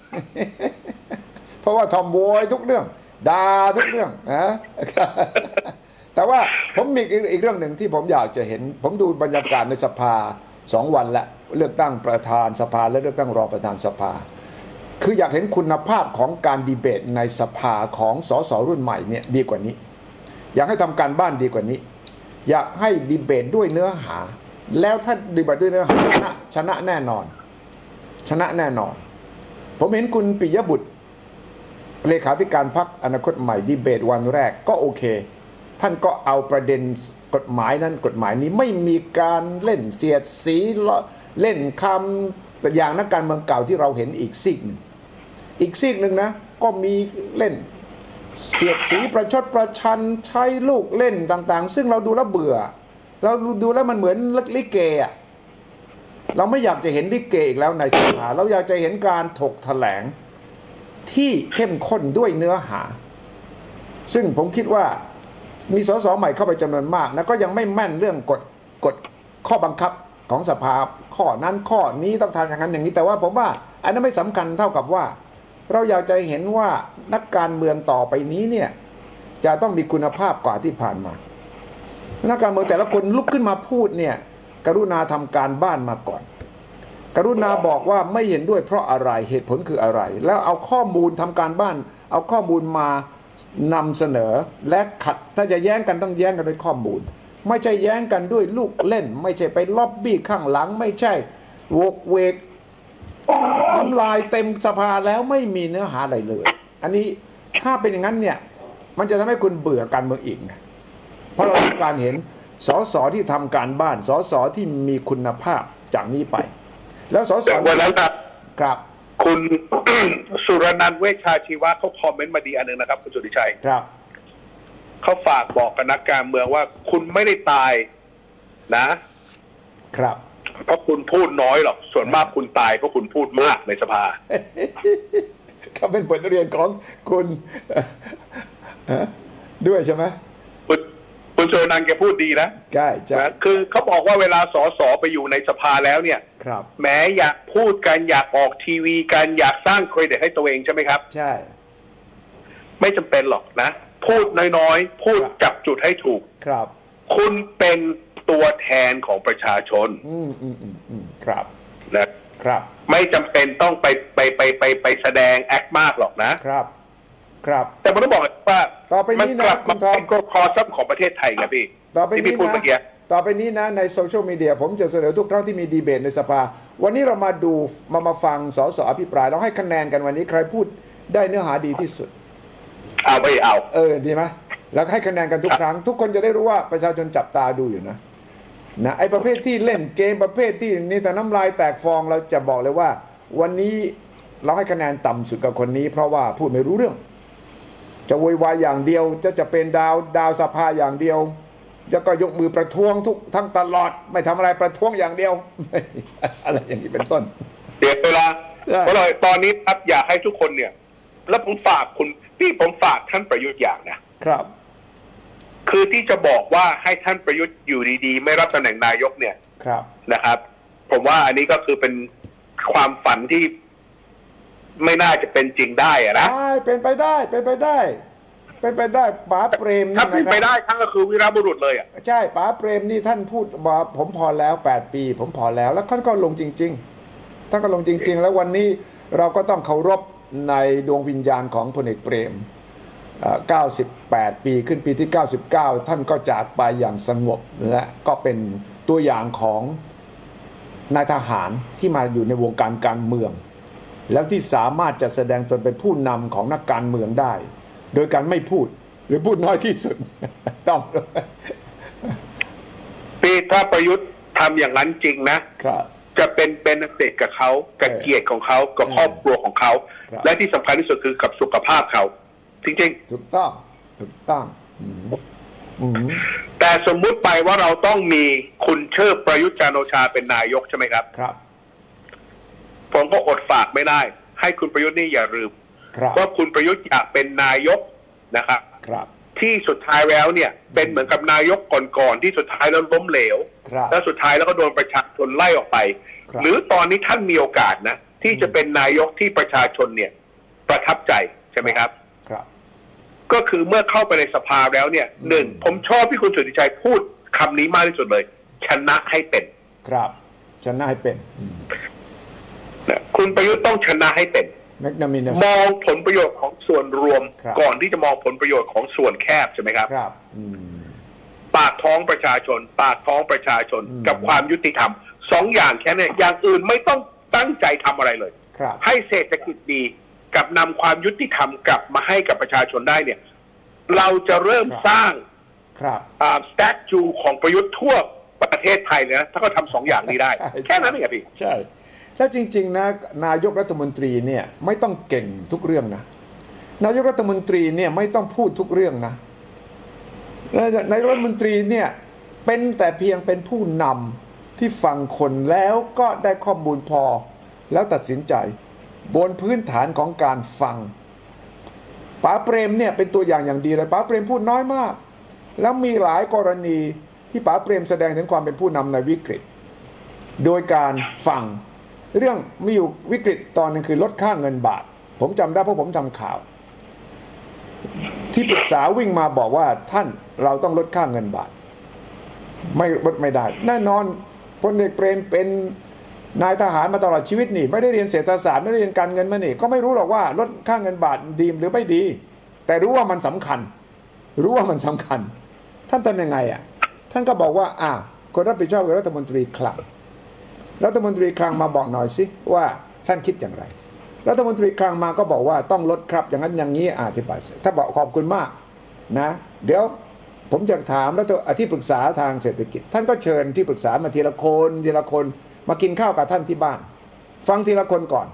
เพราะว่าทอมโวยทุกเรื่องด่าทุกเรื่องนะแต่ว่าผมมีอีกเรื่องหนึ่งที่ผมอยากจะเห็นผมดูบรรยากาศในสภาสองวันละเลือกตั้งประธานสภาและเลือกตั้งรองประธานสภาคืออยากเห็นคุณภาพของการดีเบตในสภาของสสรุ่นใหม่เนี่ยดีกว่านี้อยากให้ทำการบ้านดีกว่านี้อยากให้ดีเบตด้วยเนื้อหาแล้วถ้าดีเบตด้วยเนื้อหาชนะชนะแน่นอนชนะแน่นอนผมเห็นคุณปิยบุตรเลขาธิการพรรคอนาคตใหม่ดีเบตวันแรกก็โอเคท่านก็เอาประเด็นกฎหมายนั้นกฎหมายนี้ไม่มีการเล่นเสียดสีเล่นคำอย่างนักการเมืองเก่าที่เราเห็นอีกซีกหนึ่งอีกซีกหนึ่งนะก็มีเล่นเสียดสีประชดประชันใช้ลูกเล่นต่างๆซึ่งเราดูแล้วเบื่อเราดูแล้วมันเหมือนลิเกอ่ะเราไม่อยากจะเห็นลิเกอีกแล้วในสภาเราอยากจะเห็นการถกแถลงที่เข้มข้นด้วยเนื้อหาซึ่งผมคิดว่ามีสสใหม่เข้าไปจำนวนมากนะก็ยังไม่แม่นเรื่องกฎกฎข้อบังคับของสภาข้อนั้นข้อนี้ต้องทำอย่างนั้นอย่างนี้แต่ว่าผมว่าอันนั้นไม่สำคัญเท่ากับว่าเราอยากจะเห็นว่านักการเมืองต่อไปนี้เนี่ยจะต้องมีคุณภาพกว่าที่ผ่านมานักการเมืองแต่ละคนลุกขึ้นมาพูดเนี่ยกรุณาทำการบ้านมาก่อนกรุณาบอกว่าไม่เห็นด้วยเพราะอะไรเหตุผลคืออะไรแล้วเอาข้อมูลทำการบ้านเอาข้อมูลมานำเสนอและขัดถ้าจะแย้งกันต้องแย้งกันด้วยข้อมูลไม่ใช่แย้งกันด้วยลูกเล่นไม่ใช่ไปล็อบบี้ข้างหลังไม่ใช่โวกเวกน้ำลายเต็มสภาแล้วไม่มีเนื้อหาอะไรเลยอันนี้ถ้าเป็นอย่างนั้นเนี่ยมันจะทำให้คุณเบื่อการเมืองอีกนะเพราะเราต้องการเห็นสสที่ทำการบ้านสสที่มีคุณภาพจากนี้ไปแล้วสสวันนั้นครับครับคุณสุรนันท์เวชชาชีวะเขาคอมเมนต์มาดีอันหนึ่งนะครับคุณสุทธิชัยครับเขาฝากบอกกับนักการเมืองว่าคุณไม่ได้ตายนะครับเพราะคุณพูดน้อยหรอกส่วนมากคุณตายเพราะคุณพูดมากในสภาเขาเป็นบทเรียนของคุณด้วยใช่ไหมคุณสุรนันท์แกพูดดีนะใช่ใช่คือเขาบอกว่าเวลาสสไปอยู่ในสภาแล้วเนี่ยครับแม้อยากพูดกันอยากออกทีวีกันอยากสร้างเครดิตให้ตัวเองใช่ไหมครับใช่ไม่จำเป็นหรอกนะพูดน้อยๆพูดจับจุดให้ถูกครับคุณเป็นตัวแทนของประชาชนอืมอืมอืมอืมครับนะครับไม่จำเป็นต้องไปไปไปไปไปแสดงแอคมากหรอกนะครับครับแต่ผมต้องบอกว่าต่อไปนี้นะคุณทอมก็คอซับของประเทศไทยครับพี่ต่อไปนี้นะต่อไปนี้นะในโซเชียลมีเดียผมจะเสนอทุกครั้งที่มีดีเบตในสภาวันนี้เรามาดูมามาฟังสสอภิปรายเราให้คะแนนกันวันนี้ใครพูดได้เนื้อหาดีที่สุดเอาไปเอาเออดีไหมแล้วให้คะแนนกันทุกครั้งทุกคนจะได้รู้ว่าประชาชนจับตาดูอยู่นะนะไอ้ประเภทที่เล่นเกมประเภทที่นี่แต่น้ำลายแตกฟองเราจะบอกเลยว่าวันนี้เราให้คะแนนต่ำสุดกับคนนี้เพราะว่าพูดไม่รู้เรื่องจะโวยวายอย่างเดียวจะจะเป็นดาวดาวสภาอย่างเดียวจะก็ยกมือประท้วงทุกทั้งตลอดไม่ทำอะไรประท้วงอย่างเดียวอะไรอย่างนี้เป็นต้นเดี๋ยวเวลาเพราะเลยตอนนี้ครับอยากให้ทุกคนเนี่ยแล้วผมฝากคุณพี่ผมฝากท่านประยุทธ์อย่างนะครับคือที่จะบอกว่าให้ท่านประยุทธ์อยู่ดีๆไม่รับตำแหน่งนายกเนี่ยครับนะครับผมว่าอันนี้ก็คือเป็นความฝันที่ไม่น่าจะเป็นจริงได้อะนะใช่เป็นไปได้เป็นไปได้เป็นไปได้ป๋าเปรมถ้าเป็นไปได้ทั้งก็คือวีรบุรุษเลยอ่ะใช่ป๋าเปรมนี่ท่านพูดบอกผมพอแล้วแปดปีผมพอแล้วแล้วท่านก็ลงจริงๆท่านก็ลงจริงๆแล้ววันนี้เราก็ต้องเคารพในดวงวิญญาณของพลเอกเปรมเก้าสิบแปดปีขึ้นปีที่เก้าสิบเก้าท่านก็จากไปอย่างสงบและก็เป็นตัวอย่างของนายทหารที่มาอยู่ในวงการการเมืองแล้วที่สามารถจะแสดงตนเป็นผู้นำของนักการเมืองได้โดยการไม่พูดหรือพูดน้อยที่สุดต้องปีถ้าประยุทธ์ทำอย่างนั้นจริงนะครับจะเป็นเบนฟิตกับเขากับเกียรติของเขากับครอบครัวของเขาและที่สำคัญที่สุดคือกับสุขภาพเขาจริงๆถูกต้องถูกต้องแต่สมมุติไปว่าเราต้องมีคุณเชิดประยุทธ์จันทร์โอชาเป็นนายกใช่ไหมครับครับผมก็อดฝากไม่ได้ให้คุณประยุทธ์นี่อย่าลืมว่าคุณประยุทธ์อยากเป็นนายกนะครับที่สุดท้ายแล้วเนี่ยเป็นเหมือนกับนายกก่อนๆที่สุดท้ายแล้วล้มเหลวแล้วสุดท้ายแล้วก็โดนประชาชนไล่ออกไปหรือตอนนี้ท่านมีโอกาสนะที่จะเป็นนายกที่ประชาชนเนี่ยประทับใจใช่ไหมครับก็คือเมื่อเข้าไปในสภาแล้วเนี่ยหนึ่งผมชอบที่คุณสุทธิชัยพูดคำนี้มากที่สุดเลยชนะให้เป็นครับชนะให้เป็นคุณประยุทธ์ต้องชนะให้เป็นมองผลประโยชน์ของส่วนรวมก่อนที่จะมองผลประโยชน์ของส่วนแคบใช่ไหมครับครับปากท้องประชาชนปากท้องประชาชนกับความยุติธรรมสองอย่างแค่นี้อย่างอื่นไม่ต้องตั้งใจทำอะไรเลยให้เศรษฐกิจดีกับนำความยุติธรรมกลับมาให้กับประชาชนได้เนี่ยเราจะเริ่มสร้างสแตจูของประยุทธ์ทั่วประเทศไทยเลยนะถ้าเขาทำสองอย่างนี้ได้แค่นั้นเองพี่ใช่แล้วจริงๆนะนายกรัฐมนตรีเนี่ยไม่ต้องเก่งทุกเรื่องนะนายกรัฐมนตรีเนี่ยไม่ต้องพูดทุกเรื่องนะนายกรัฐมนตรีเนี่ยเป็นแต่เพียงเป็นผู้นำที่ฟังคนแล้วก็ได้ข้อมูลพอแล้วตัดสินใจบนพื้นฐานของการฟังป๋าเปรมเนี่ยเป็นตัวอย่างอย่างดีเลยป๋าเปรมพูดน้อยมากแล้วมีหลายกรณีที่ป๋าเปรมแสดงถึงความเป็นผู้นำในวิกฤตโดยการฟังเรื่องมีอยู่วิกฤตตอนนึงคือลดค่าเงินบาทผมจำได้เพราะผมทำข่าวที่ปรึกษาวิ่งมาบอกว่าท่านเราต้องลดค่าเงินบาทไม่ลดไม่ได้แน่นอนพลเอกเปรมเป็นนายทหารมาตลอดชีวิตนี่ไม่ได้เรียนเศรษฐศาสตร์ไม่ได้เรียนการเงินมานี่ก็ไม่รู้หรอกว่าลดค่าเงินบาทดีหรือไม่ดีแต่รู้ว่ามันสำคัญรู้ว่ามันสำคัญท่านทำยังไงอ่ะท่านก็บอกว่าอ่าคนรับผิดชอบคือรัฐมนตรีคลังรัฐมนตรีคลังมาบอกหน่อยสิว่าท่านคิดอย่างไรรัฐมนตรีคลังมาก็บอกว่าต้องลดครับอย่างนั้นอย่างนี้อธิบายถ้าบอกขอบคุณมากนะเดี๋ยวผมจะถามแล้วที่ปรึกษาทางเศรษฐกิจท่านก็เชิญที่ปรึกษามาทีละคนทีละคนมากินข้าวกับท่านที่บ้านฟังทีละคนก่อน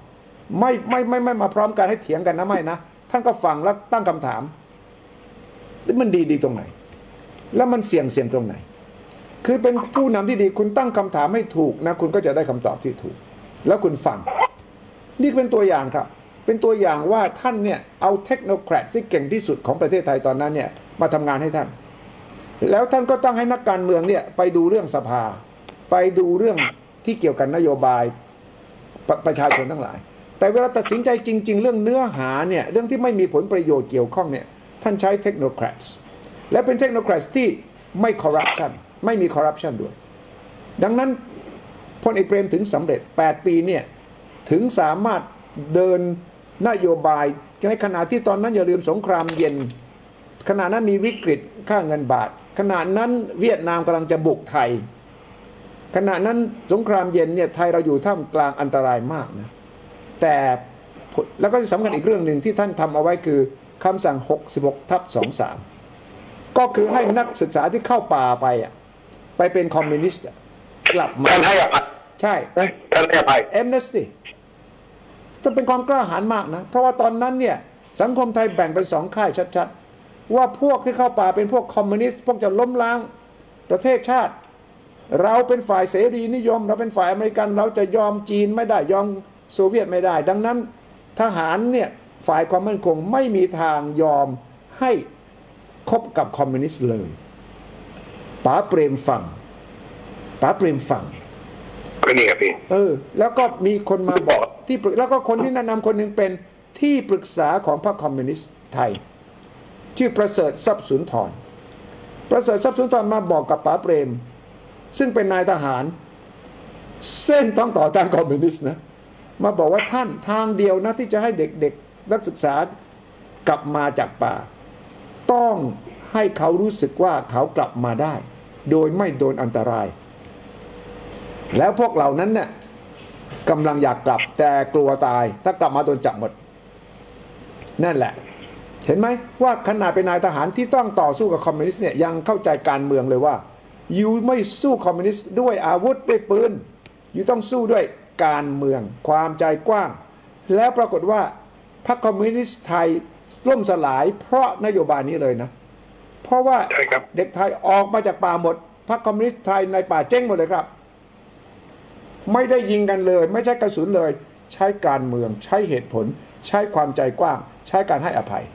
ไม่ไม่ไม่ไม่มาพร้อมกันให้เถียงกันนะไม่นะท่านก็ฟังแล้วตั้งคำถามมันดีดีตรงไหนแล้วมันเสี่ยงเสี่ยงตรงไหนคือเป็นผู้นำที่ดีคุณตั้งคำถามให้ถูกนะคุณก็จะได้คำตอบที่ถูกแล้วคุณฟังนี่เป็นตัวอย่างครับเป็นตัวอย่างว่าท่านเนี่ยเอาเทคโนแครตที่เก่งที่สุดของประเทศไทยตอนนั้นเนี่ยมาทำงานให้ท่านแล้วท่านก็ตั้งให้นักการเมืองเนี่ยไปดูเรื่องสภาไปดูเรื่องที่เกี่ยวกับนโยบายปประชาชนทั้งหลายแต่เวลาตัดสินใจจริงๆเรื่องเนื้อหาเนี่ยเรื่องที่ไม่มีผลประโยชน์เกี่ยวข้องเนี่ยท่านใช้เทคโนแครตและเป็นเทคโนแครตที่ไม่คอร์รัปชันไม่มีคอร์รัปชันด้วยดังนั้นพลเอกเปรมถึงสำเร็จแปดปีเนี่ยถึงสามารถเดินนโยบายในขณะที่ตอนนั้นอย่าลืมสงครามเย็นขณะนั้นมีวิกฤตค่าเงินบาทขณะนั้นเวียดนามกำลังจะบุกไทยขณะนั้นสงครามเย็นเนี่ยไทยเราอยู่ท่ามกลางอันตรายมากนะแต่แล้วก็สำคัญอีกเรื่องหนึ่งที่ท่านทำเอาไว้คือคำสั่งหกสิบหกทับสองสามก็คือให้นักศึกษาที่เข้าป่าไปอ่ะไปเป็นคอมมิวนิสต์กลับมาให้อภัยใช่ท่านให้อภัยเอมเนสตี้จะเป็นความกล้าหาญมากนะเพราะว่าตอนนั้นเนี่ยสังคมไทยแบ่งเป็นสองค่ายชัดๆว่าพวกที่เข้าป่าเป็นพวกคอมมิวนิสต์พวกจะล้มล้างประเทศชาติเราเป็นฝ่ายเสรีนิยมเราเป็นฝ่ายอเมริกันเราจะยอมจีนไม่ได้ยอมโซเวียตไม่ได้ดังนั้นทหารเนี่ยฝ่ายความมั่นคงไม่มีทางยอมให้คบกับคอมมิวนิสต์เลยป๋าเปรมฟังป๋าเปรมฟังก็นี่ครับพี่เออแล้วก็มีคนมาบอกที่แล้วก็คนที่แนะนำคนหนึ่งเป็นที่ปรึกษาของพรรคคอมมิวนิสต์ไทยชื่อประเสริฐทรัพย์สุนทรประเสริฐทรัพย์สุนทรมาบอกกับป๋าเปรมซึ่งเป็นนายทหารเส้นต้องต่อต้านคอมมิวนิสต์นะมาบอกว่าท่านทางเดียวนะที่จะให้เด็กๆนักศึกษากลับมาจากป่าต้องให้เขารู้สึกว่าเขากลับมาได้โดยไม่โดนอันตรายแล้วพวกเหล่านั้นเนี่ยกำลังอยากกลับแต่กลัวตายถ้ากลับมาโดนจับหมดนั่นแหละเห็นไหมว่าขนาดเป็นนายทหารที่ต้องต่อสู้กับคอมมิวนิสต์เนี่ยยังเข้าใจการเมืองเลยว่าอยู่ไม่สู้คอมมิวนิสต์ด้วยอาวุธด้วยปืนอยู่ต้องสู้ด้วยการเมืองความใจกว้างแล้วปรากฏว่าพรรคคอมมิวนิสต์ไทยล่มสลายเพราะนโยบายนี้เลยนะเพราะว่าเด็กไทยออกมาจากป่าหมดพรรคคอมมิวนิสต์ไทยในป่าเจ๊งหมดเลยครับไม่ได้ยิงกันเลยไม่ใช่กระสุนเลยใช้การเมืองใช้เหตุผลใช้ความใจกว้างใช้การให้อภัย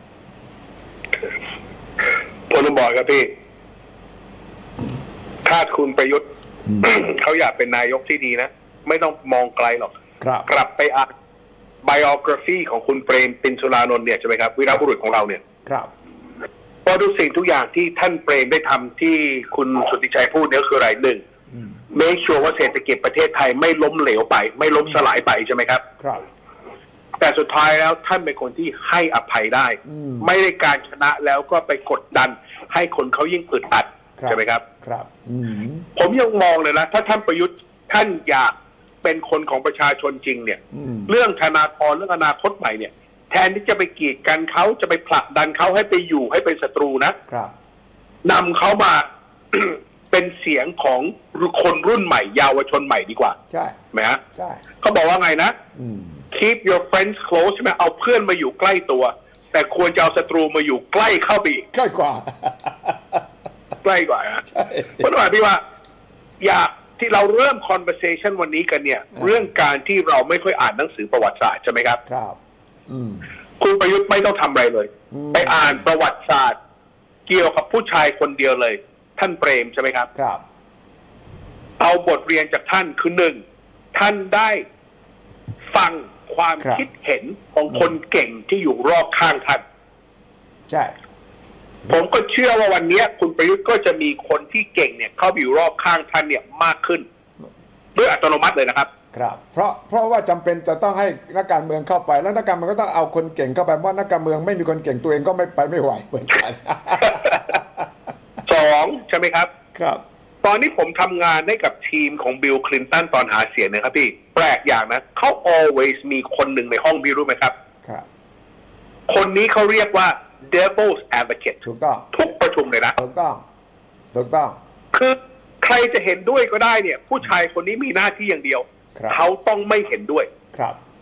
ผมต้องบอกครับพี่ถ้าคุณประยุทธ์เขาอยากเป็นนายกที่ดีนะไม่ต้องมองไกลหรอกกลับไปอ่านไบโอกราฟีของคุณเปรมติณ สุรานนท์เนี่ยใช่ไหมครับวีรบุรุษของเราเนี่ยครับเพราะทุกสิ่งทุกอย่างที่ท่านเปรมได้ทำที่คุณสุทธิชัยพูดเนี่ยคืออะไรหนึ่งเมคชัวร์ว่าเศรษฐกิจประเทศไทยไม่ล้มเหลวไปไม่ล้มสลายไปใช่ไหมครับครับแต่สุดท้ายแล้วท่านเป็นคนที่ให้อภัยได้ไม่ได้การชนะแล้วก็ไปกดดันให้คนเขายิ่งอึดอัดใช่ไหมครับครับผมยังมองเลยนะถ้าท่านประยุทธ์ท่านอยากเป็นคนของประชาชนจริงเนี่ยเรื่องธนาธรเรื่องอนาคตใหม่เนี่ยแทนที่จะไปกีดกันเขาจะไปผลักดันเขาให้ไปอยู่ให้เป็นศัตรูนะครับนำเขามา เป็นเสียงของคนรุ่นใหม่เยาวชนใหม่ดีกว่าใช่ไหมฮะใช่เขาบอกว่าไงนะ keep your friends close ใช่ไหมเอาเพื่อนมาอยู่ใกล้ตัวแต่ควรจะเอาศัตรูมาอยู่ใกล้เข้าไปอีกใกล้กว่าใกล้กว่าใช่เพราะว่าพี่ว่าอยากที่เราเริ่ม conversation วันนี้กันเนี่ยเรื่องการที่เราไม่ค่อยอ่านหนังสือประวัติศาสตร์ใช่ไหมครับครับคุณประยุทธ์ไม่ต้องทำอะไรเลยไปอ่านประวัติศาสตร์เกี่ยวกับผู้ชายคนเดียวเลยท่านเปรมใช่ไหมครับครับเอาบทเรียนจากท่านคือหนึ่งท่านได้ฟังความคิดเห็นของคนเก่งที่อยู่รอบข้างท่านใช่ผมก็เชื่อว่าวันนี้คุณประยุทธ์ก็จะมีคนที่เก่งเนี่ยเข้าไปอยู่รอบข้างท่านเนี่ยมากขึ้นด้วยอัตโนมัติเลยนะครับครับเพราะเพราะว่าจำเป็นจะต้องให้นักการเมืองเข้าไปแล้วนักการเมืองก็ต้องเอาคนเก่งเข้าไปเพราะนักการเมืองไม่มีคนเก่งตัวเองก็ไม่ไปไม่ไหวเหมือนกันสองใช่ไหมครับครับตอนนี้ผมทำงานให้กับทีมของบิลคลินตันตอนหาเสียงนะครับพี่แปลกอย่างนะเขา always มีคนหนึ่งในห้องพี่รู้ไหมครับครับคนนี้เขาเรียกว่า devil's advocate ถูกต้องทุกประชุมเลยนะถูกต้องถูกต้องคือใครจะเห็นด้วยก็ได้เนี่ยผู้ชายคนนี้มีหน้าที่อย่างเดียวเขาต้องไม่เห็นด้วยครับ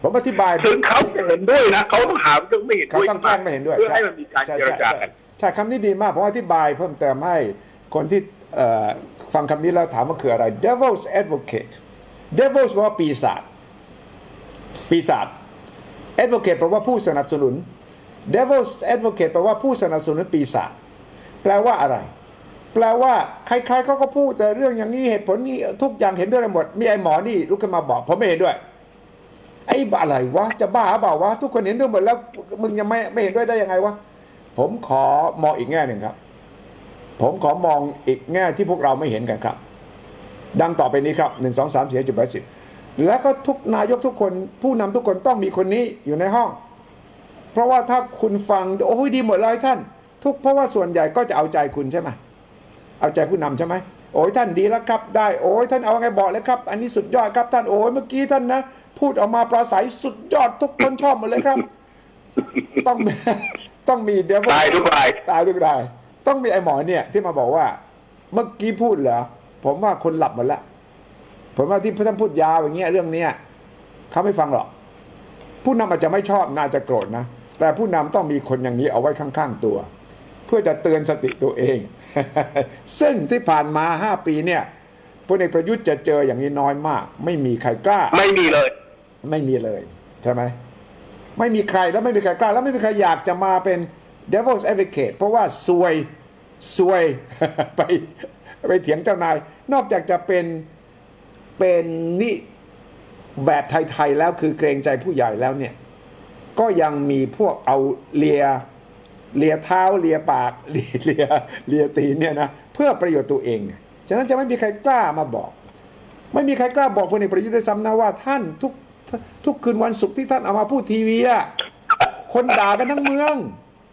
ผมอธิบายถึงเขาจะเห็นด้วยนะเขาต้องหาเรื่องไม่เห็นด้วยเขาต้องแกล้งไม่เห็นด้วยเพื่อให้มันมีการเจรจากันใช่คำนี้ดีมากผมอธิบายเพิ่มเติมให้คนที่ฟังคำนี้แล้วถามว่าคืออะไร devil's advocate devil's แปลว่าปีศาจปีศาจ advocate แปลว่าผู้สนับสนุน devil's advocate แปลว่าผู้สนับสนุนปีศาจแปลว่าอะไรแปลว่าใครๆเขาก็พูดแต่เรื่องอย่างนี้เหตุผลนี้ทุกอย่างเห็นด้วยกันหมดมีไอ้หมอนี่ลุกขึ้นมาบอกผมไม่เห็นด้วยไอ้อะไรวะจะบ้าเปล่าวะทุกคนเห็นด้วยหมดแล้วมึงยังไม่ไม่เห็นด้วยได้ยังไงวะผมขอมองอีกแง่หนึ่งครับผมขอมองอีกแง่ที่พวกเราไม่เห็นกันครับดังต่อไปนี้ครับหนึ่งสองสามสี่จุดแปดสิบแล้วก็ทุกนายกทุกคนผู้นำทุกคนต้องมีคนนี้อยู่ในห้องเพราะว่าถ้าคุณฟังโอ้ยดีหมดเลยท่านทุกเพราะว่าส่วนใหญ่ก็จะเอาใจคุณใช่ไหมเอาใจผู้นำใช่ไหมโอ้ยท่านดีแล้วครับได้โอ้ยท่านเอาไงบอกเลยครับอันนี้สุดยอดครับท่านโอ้ยเมื่อกี้ท่านนะพูดออกมาปราศัยสุดยอดทุกคนชอบหมดเลยครับต้องต้องมีเดี๋ยวตายทุกรายตายทุกรายต้องมีไอ้หมอเนี่ยที่มาบอกว่าเมื่อกี้พูดเหรอผมว่าคนหลับหมดละผมว่าที่ท่านพูดยาวอย่างเงี้ยเรื่องเนี้ยเขาไม่ฟังหรอกผู้นำอาจจะไม่ชอบน่าจะโกรธนะแต่ผู้นำต้องมีคนอย่างนี้เอาไว้ข้างๆตัวเพื่อจะเตือนสติตัวเองซึ่งที่ผ่านมาห้าปีเนี่ยพลเอกประยุทธ์จะเจออย่างนี้น้อยมากไม่มีใครกล้าไม่มีเลยไม่มีเลยใช่ไหมไม่มีใครแล้วไม่มีใครกล้าแล้วไม่มีใครอยากจะมาเป็น devil's advocate เพราะว่าซวยซวยไปไปเถียงเจ้านายนอกจากจะเป็นเป็นนี่แบบไทยๆแล้วคือเกรงใจผู้ใหญ่แล้วเนี่ยก็ยังมีพวกเอาเลียเลียเท้าเลียปากเลียเลียเลียตีนเนี่ยนะเพื่อประโยชน์ตัวเองฉะนั้นจะไม่มีใครกล้ามาบอกไม่มีใครกล้าบอกพลเอกประยุทธ์ได้ซ้ำนะว่าท่านทุกทุกคืนวันศุกร์ที่ท่านเอามาพูดทีวีอะคนด่ากันทั้งเมือง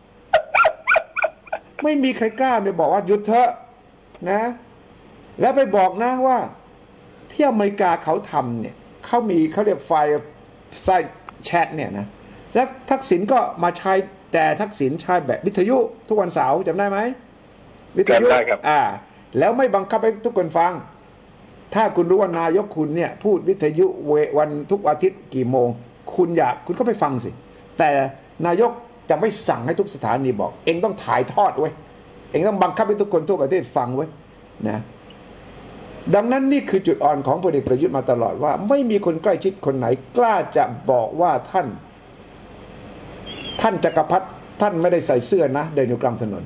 ไม่มีใครกล้าไปบอกว่าหยุดเถอะนะแล้วไปบอกนะว่าที่อเมริกาเขาทำเนี่ยเขามีเขาเรียกไฟล์ไซต์แชทเนี่ยนะแล้วทักษิณก็มาใช้แต่ทักษิณใช้แบบวิทยุทุกวันเสาร์จำได้ไหมวิทยุอ่าแล้วไม่บังคับให้ทุกคนฟังถ้าคุณรู้ว่านายกคุณเนี่ยพูดวิทยุวันทุกอาทิตย์กี่โมงคุณอยากคุณก็ไปฟังสิแต่นายกจะไม่สั่งให้ทุกสถานีบอกเองต้องถ่ายทอดไว้เองต้องบังคับให้ทุกคนทั่วประเทศฟังไว้นะดังนั้นนี่คือจุดอ่อนของพลเอกประยุทธ์มาตลอดว่าไม่มีคนใกล้ชิดคนไหนกล้าจะบอกว่าท่านท่านจักรพรรดิท่านไม่ได้ใส่เสื้อนะเดินอยู่กลางถนน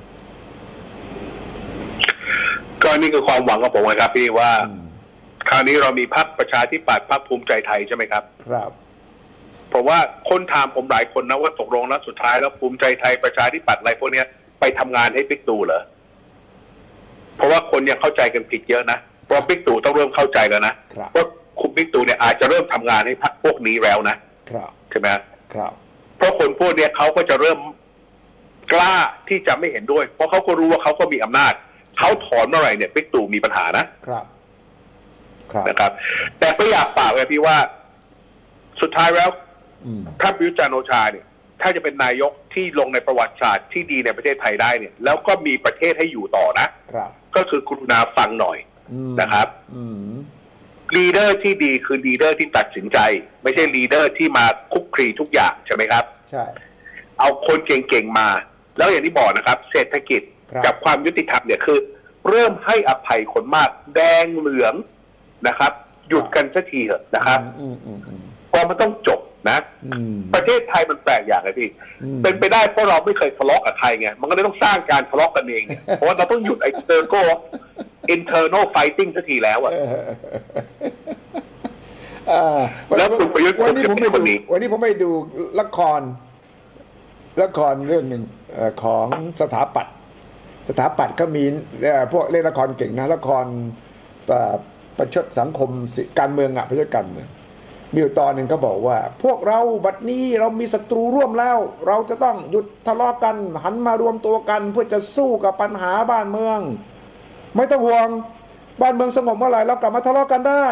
ก็นี่คือความหวังของผมนะครับพี่ว่าคราวนี้เรามีพรรคประชาธิปัตย์พรรคภูมิใจไทยใช่ไหมครับครับผมว่าคนถามผมหลายคนนะว่าตกลงแล้วสุดท้ายแล้วภูมิใจไทยประชาธิปัตย์อะไรพวกนี้ไปทำงานให้บิ๊กตู่เหรอเพราะว่าคนยังเข้าใจกันผิดเยอะนะเพราะบิ๊กตู่ต้องเริ่มเข้าใจแล้วนะว่าคุณบิ๊กตู่เนี่ยอาจจะเริ่มทำงานให้พรรคพวกนี้แล้วนะใช่ไหมครับเพราะคนพวกนี้เขาก็จะเริ่มกล้าที่จะไม่เห็นด้วยเพราะเขาก็รู้ว่าเขาก็มีอำนาจเขาถอนเมื่อไหร่เนี่ยบิ๊กตู่มีปัญหานะครับนะครับแต่ก็อยากฝากไว้พี่ว่าสุดท้ายแล้วถ้าประยุทธ์จันทร์โอชาเนี่ยถ้าจะเป็นนายกที่ลงในประวัติศาสตร์ที่ดีในประเทศไทยได้เนี่ยแล้วก็มีประเทศให้อยู่ต่อนะก็คือกรุณาฟังหน่อยนะครับลีดเดอร์ที่ดีคือลีดเดอร์ที่ตัดสินใจไม่ใช่ลีดเดอร์ที่มาคุกคลีทุกอย่างใช่ไหมครับใช่เอาคนเก่งๆมาแล้วอย่างที่บอกนะครับเศรษฐกิจกับความยุติธรรมเนี่ยคือเริ่มให้อภัยคนมากแดงเหลืองนะครับหยุดกันสักทีเถอะนะครับเพราะมันต้องจบนะประเทศไทยมันแปลกอย่างไรพี่เป็นไปได้เพราะเราไม่เคยทะเลาะกับใครไงมันก็เลยต้องสร้างการทะเลาะกันเองเนี่ยเพราะว่าเราต้องหยุดไอ้เซอร์โก้ internal fighting สักทีแล้วอะแล้วคุณประยุทธ์วันนี้ผมไปดูวันนี้ผมไปดูละครละครเรื่องหนึ่งของสถาปัตย์สถาปัตย์ก็มีพวกเล่นละครเก่งนะละครประชดสังคมการเมืองอะประชดการเมืองมีอยู่ตอนหนึ่งก็บอกว่าพวกเราบัดนี้เรามีศัตรูร่วมแล้วเราจะต้องหยุดทะเลาะกันหันมารวมตัวกันเพื่อจะสู้กับปัญหาบ้านเมืองไม่ต้องห่วงบ้านเมืองสงบเมื่อไหร่เรากลับมาทะเลาะกันได้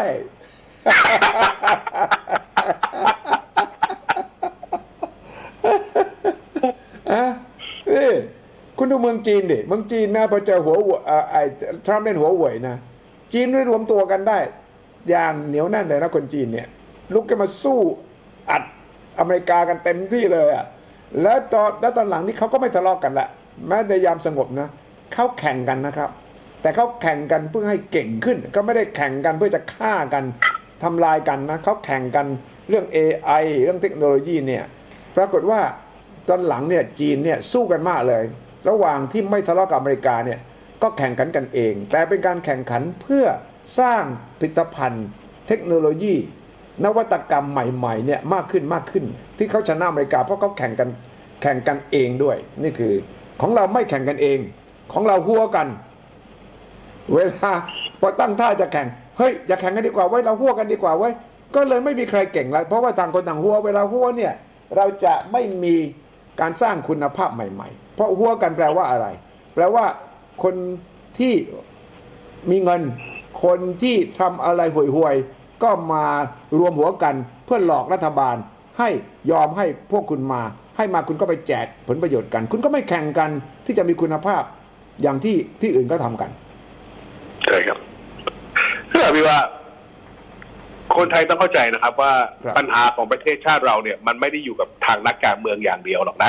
อะนี่คุณดูเมืองจีนดิเมืองจีนนะพอเจอหัวไอ้ทรัมป์เล่นหัวหวยนะจีนรวมตัวกันได้อย่างเหนียวแน่นเลยนะคนจีนเนี่ยลุกขึ้นมาสู้อัดอเมริกากันเต็มที่เลยอ่ะแล้วตอนแล้วตอนหลังนี้เขาก็ไม่ทะเลาะกันละแม้ในยามสงบนะเขาแข่งกันนะครับแต่เขาแข่งกันเพื่อให้เก่งขึ้นก็ไม่ได้แข่งกันเพื่อจะฆ่ากันทำลายกันนะเขาแข่งกันเรื่อง เอ ไอ เรื่องเทคโนโลยีเนี่ยปรากฏว่าตอนหลังเนี่ยจีนเนี่ยสู้กันมากเลยระหว่างที่ไม่ทะเลาะกับอเมริกาเนี่ยก็แข่งขันกันเองแต่เป็นการแข่งขันเพื่อสร้างผลิตภัณฑ์เทคโนโลยีนวัตกรรมใหม่ๆเนี่ยมากขึ้นมากขึ้นที่เขาชนะอเมริกาเพราะเขาแข่งกันแข่งกันเองด้วยนี่คือของเราไม่แข่งกันเองของเราหัวกันเวลาพอตั้งท่าจะแข่งเฮ้ยอย่าแข่งกันดีกว่าไว้เราหัวกันดีกว่าไว้ก็เลยไม่มีใครเก่งแล้วเพราะว่าต่างคนต่างหัวเวลาหัวเนี่ยเราจะไม่มีการสร้างคุณภาพใหม่ๆเพราะหัวกันแปลว่าอะไรแปลว่าคนที่มีเงินคนที่ทำอะไรห่วยๆก็มารวมหัวกันเพื่อหลอกรัฐบาลให้ยอมให้พวกคุณมาให้มาคุณก็ไปแจกผลประโยชน์กันคุณก็ไม่แข่งกันที่จะมีคุณภาพอย่างที่ที่อื่นก็ทำกันใช่ครับคือพี่ว่าคนไทยต้องเข้าใจนะครับว่าปัญหาของประเทศชาติเราเนี่ยมันไม่ได้อยู่กับทางนักการเมืองอย่างเดียวหรอกนะ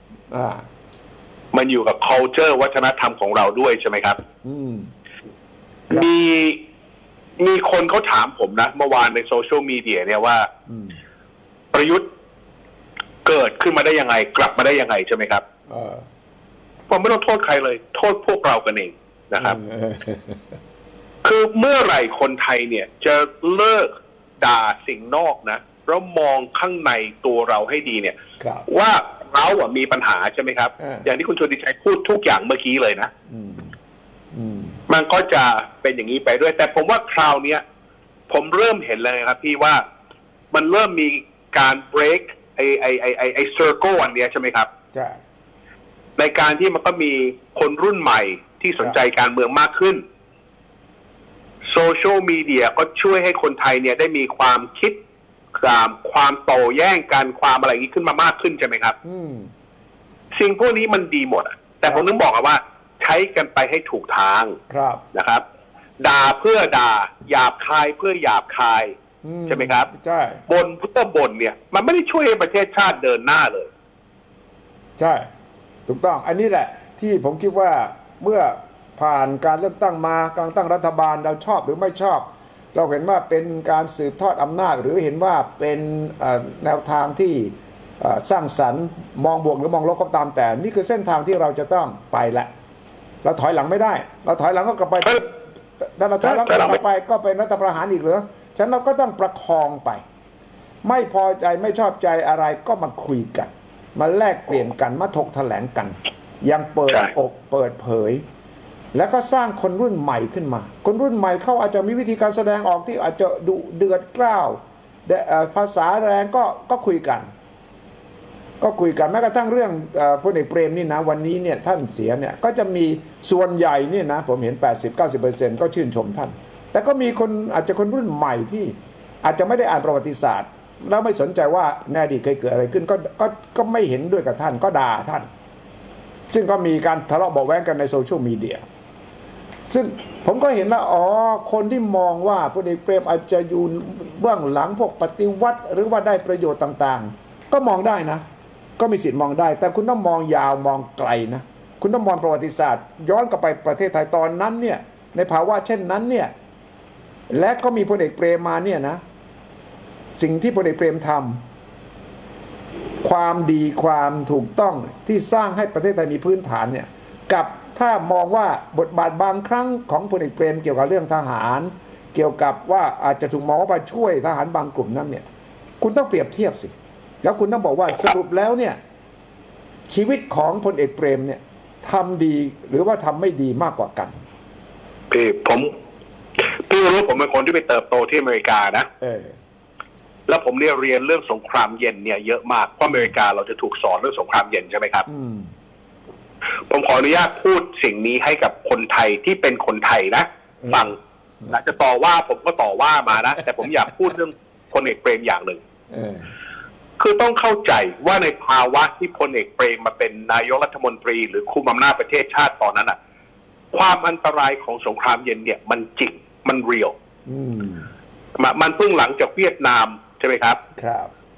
มันอยู่กับ culture วัฒนธรรมของเราด้วยใช่ไหมครับมีมีคนเขาถามผมนะเมื่อวานในโซเชียลมีเดียเนี่ยว่าประยุทธ์เกิดขึ้นมาได้ยังไงกลับมาได้ยังไงใช่ไหมครับผมไม่ต้องโทษใครเลยโทษพวกเรากันเองนะครับคือเมื่อไหร่คนไทยเนี่ยจะเลิกด่าสิ่งนอกนะแล้วมองข้างในตัวเราให้ดีเนี่ยว่าเราอะมีปัญหาใช่ไหมครับอย่างที่คุณชวนดิชัยพูดทุกอย่างเมื่อกี้เลยนะมันก็จะเป็นอย่างนี้ไปด้วยแต่ผมว่าคราวนี้ผมเริ่มเห็นเลยครับพี่ว่ามันเริ่มมีการ break ไอไอไอไอไอ circle อันเนี้ยใช่ไหมครับในการที่มันก็มีคนรุ่นใหม่ที่สนใจการเมืองมากขึ้นโซเชียลมีเดียก็ช่วยให้คนไทยเนี่ยได้มีความคิดความความโต้แย้งกันความอะไรนี้ขึ้นมามากขึ้นใช่ไหมครับสิ่งพวกนี้มันดีหมดแต่ผมนึกบอกว่าใช้กันไปให้ถูกทางนะครับด่าเพื่อด่าหยาบคายเพื่อหยาบคายใช่ไหมครับใช่บ่นเพื่อบ่นเนี่ยมันไม่ได้ช่วยให้ประเทศชาติเดินหน้าเลยใช่ถูกต้องอันนี้แหละที่ผมคิดว่าเมื่อผ่านการเลือกตั้งมาการตั้งรัฐบาลเราชอบหรือไม่ชอบเราเห็นว่าเป็นการสืบทอดอำนาจหรือเห็นว่าเป็นแนวทางที่สร้างสรรค์มองบวกหรือมองลบก็ตามแต่นี่คือเส้นทางที่เราจะต้องไปละเราถอยหลังไม่ได้เราถอยหลังก็กลับไปถ้าเราถอยหลังกลับไปก็เป็นรัฐประหารอีกเหรอฉะนั้นเราก็ต้องประคองไปไม่พอใจไม่ชอบใจอะไรก็มาคุยกันมาแลกเปลี่ยนกันมาถกแถลงกันยังเปิดอกเปิดเผยแล้วก็สร้างคนรุ่นใหม่ขึ้นมาคนรุ่นใหม่เขาอาจจะมีวิธีการแสดงออกที่อาจจะดุเดือดกล้าวภาษาแรงก็ก็คุยกันก็คุยกันแม้กระทั่งเรื่องพลเอกเปรมนี่นะวันนี้เนี่ยท่านเสียเนี่ยก็จะมีส่วนใหญ่นี่นะผมเห็น แปดสิบถึงเก้าสิบเปอร์เซ็นต์ ก็ชื่นชมท่านแต่ก็มีคนอาจจะคนรุ่นใหม่ที่อาจจะไม่ได้อ่านประวัติศาสตร์แล้วไม่สนใจว่าในอดีตเคยเกิดอะไรขึ้นก็ก็ก็ไม่เห็นด้วยกับท่านก็ด่าท่านซึ่งก็มีการทะเลาะเบาะแว้งกันในโซเชียลมีเดียซึ่งผมก็เห็นแล้วอ๋อคนที่มองว่าพลเอกเปรมอาจจะอยู่เบื้องหลังพวกปฏิวัติหรือว่าได้ประโยชน์ต่างๆก็มองได้นะก็มีสิทธิ์มองได้แต่คุณต้องมองยาวมองไกลนะคุณต้องมองประวัติศาสตร์ย้อนกลับไปประเทศไทยตอนนั้นเนี่ยในภาวะเช่นนั้นเนี่ยและก็มีพลเอกเปรมมาเนี่ยนะสิ่งที่พลเอกเปรมทำความดีความถูกต้องที่สร้างให้ประเทศไทยมีพื้นฐานเนี่ยกับถ้ามองว่าบทบาทบางครั้งของพลเอกเปรมเกี่ยวกับเรื่องทหารเกี่ยวกับว่าอาจจะถูกมองว่ามาช่วยทหารบางกลุ่มนั้นเนี่ยคุณต้องเปรียบเทียบสิแล้วคุณต้องบอกว่าสรุปแล้วเนี่ยชีวิตของพลเอกเปรมเนี่ยทำดีหรือว่าทำไม่ดีมากกว่ากันพี่ผมพี่รู้ผมเป็นคนที่ไปเติบโตที่อเมริกานะเออแล้วผมเนี่ยเรียนเรื่องสงครามเย็นเนี่ยเยอะมากเพราะอเมริกาเราจะถูกสอนเรื่องสงครามเย็นใช่ไหมครับผมขออนุญาตพูดสิ่งนี้ให้กับคนไทยที่เป็นคนไทยนะฟังนะจะต่อว่าผมก็ต่อว่ามานะแต่ผมอยากพูดเรื่องพลเอกเปรมอย่างหนึ่งคือต้องเข้าใจว่าในภาวะที่พลเอกเปรมมาเป็นนายกรัฐมนตรีหรือคุมอำนาจประเทศชาติตอนนั้นอ่ะความอันตรายของสงครามเย็นเนี่ยมันจริงมันเรียลมันเพิ่งหลังจากเวียดนามใช่ไหมครับครับ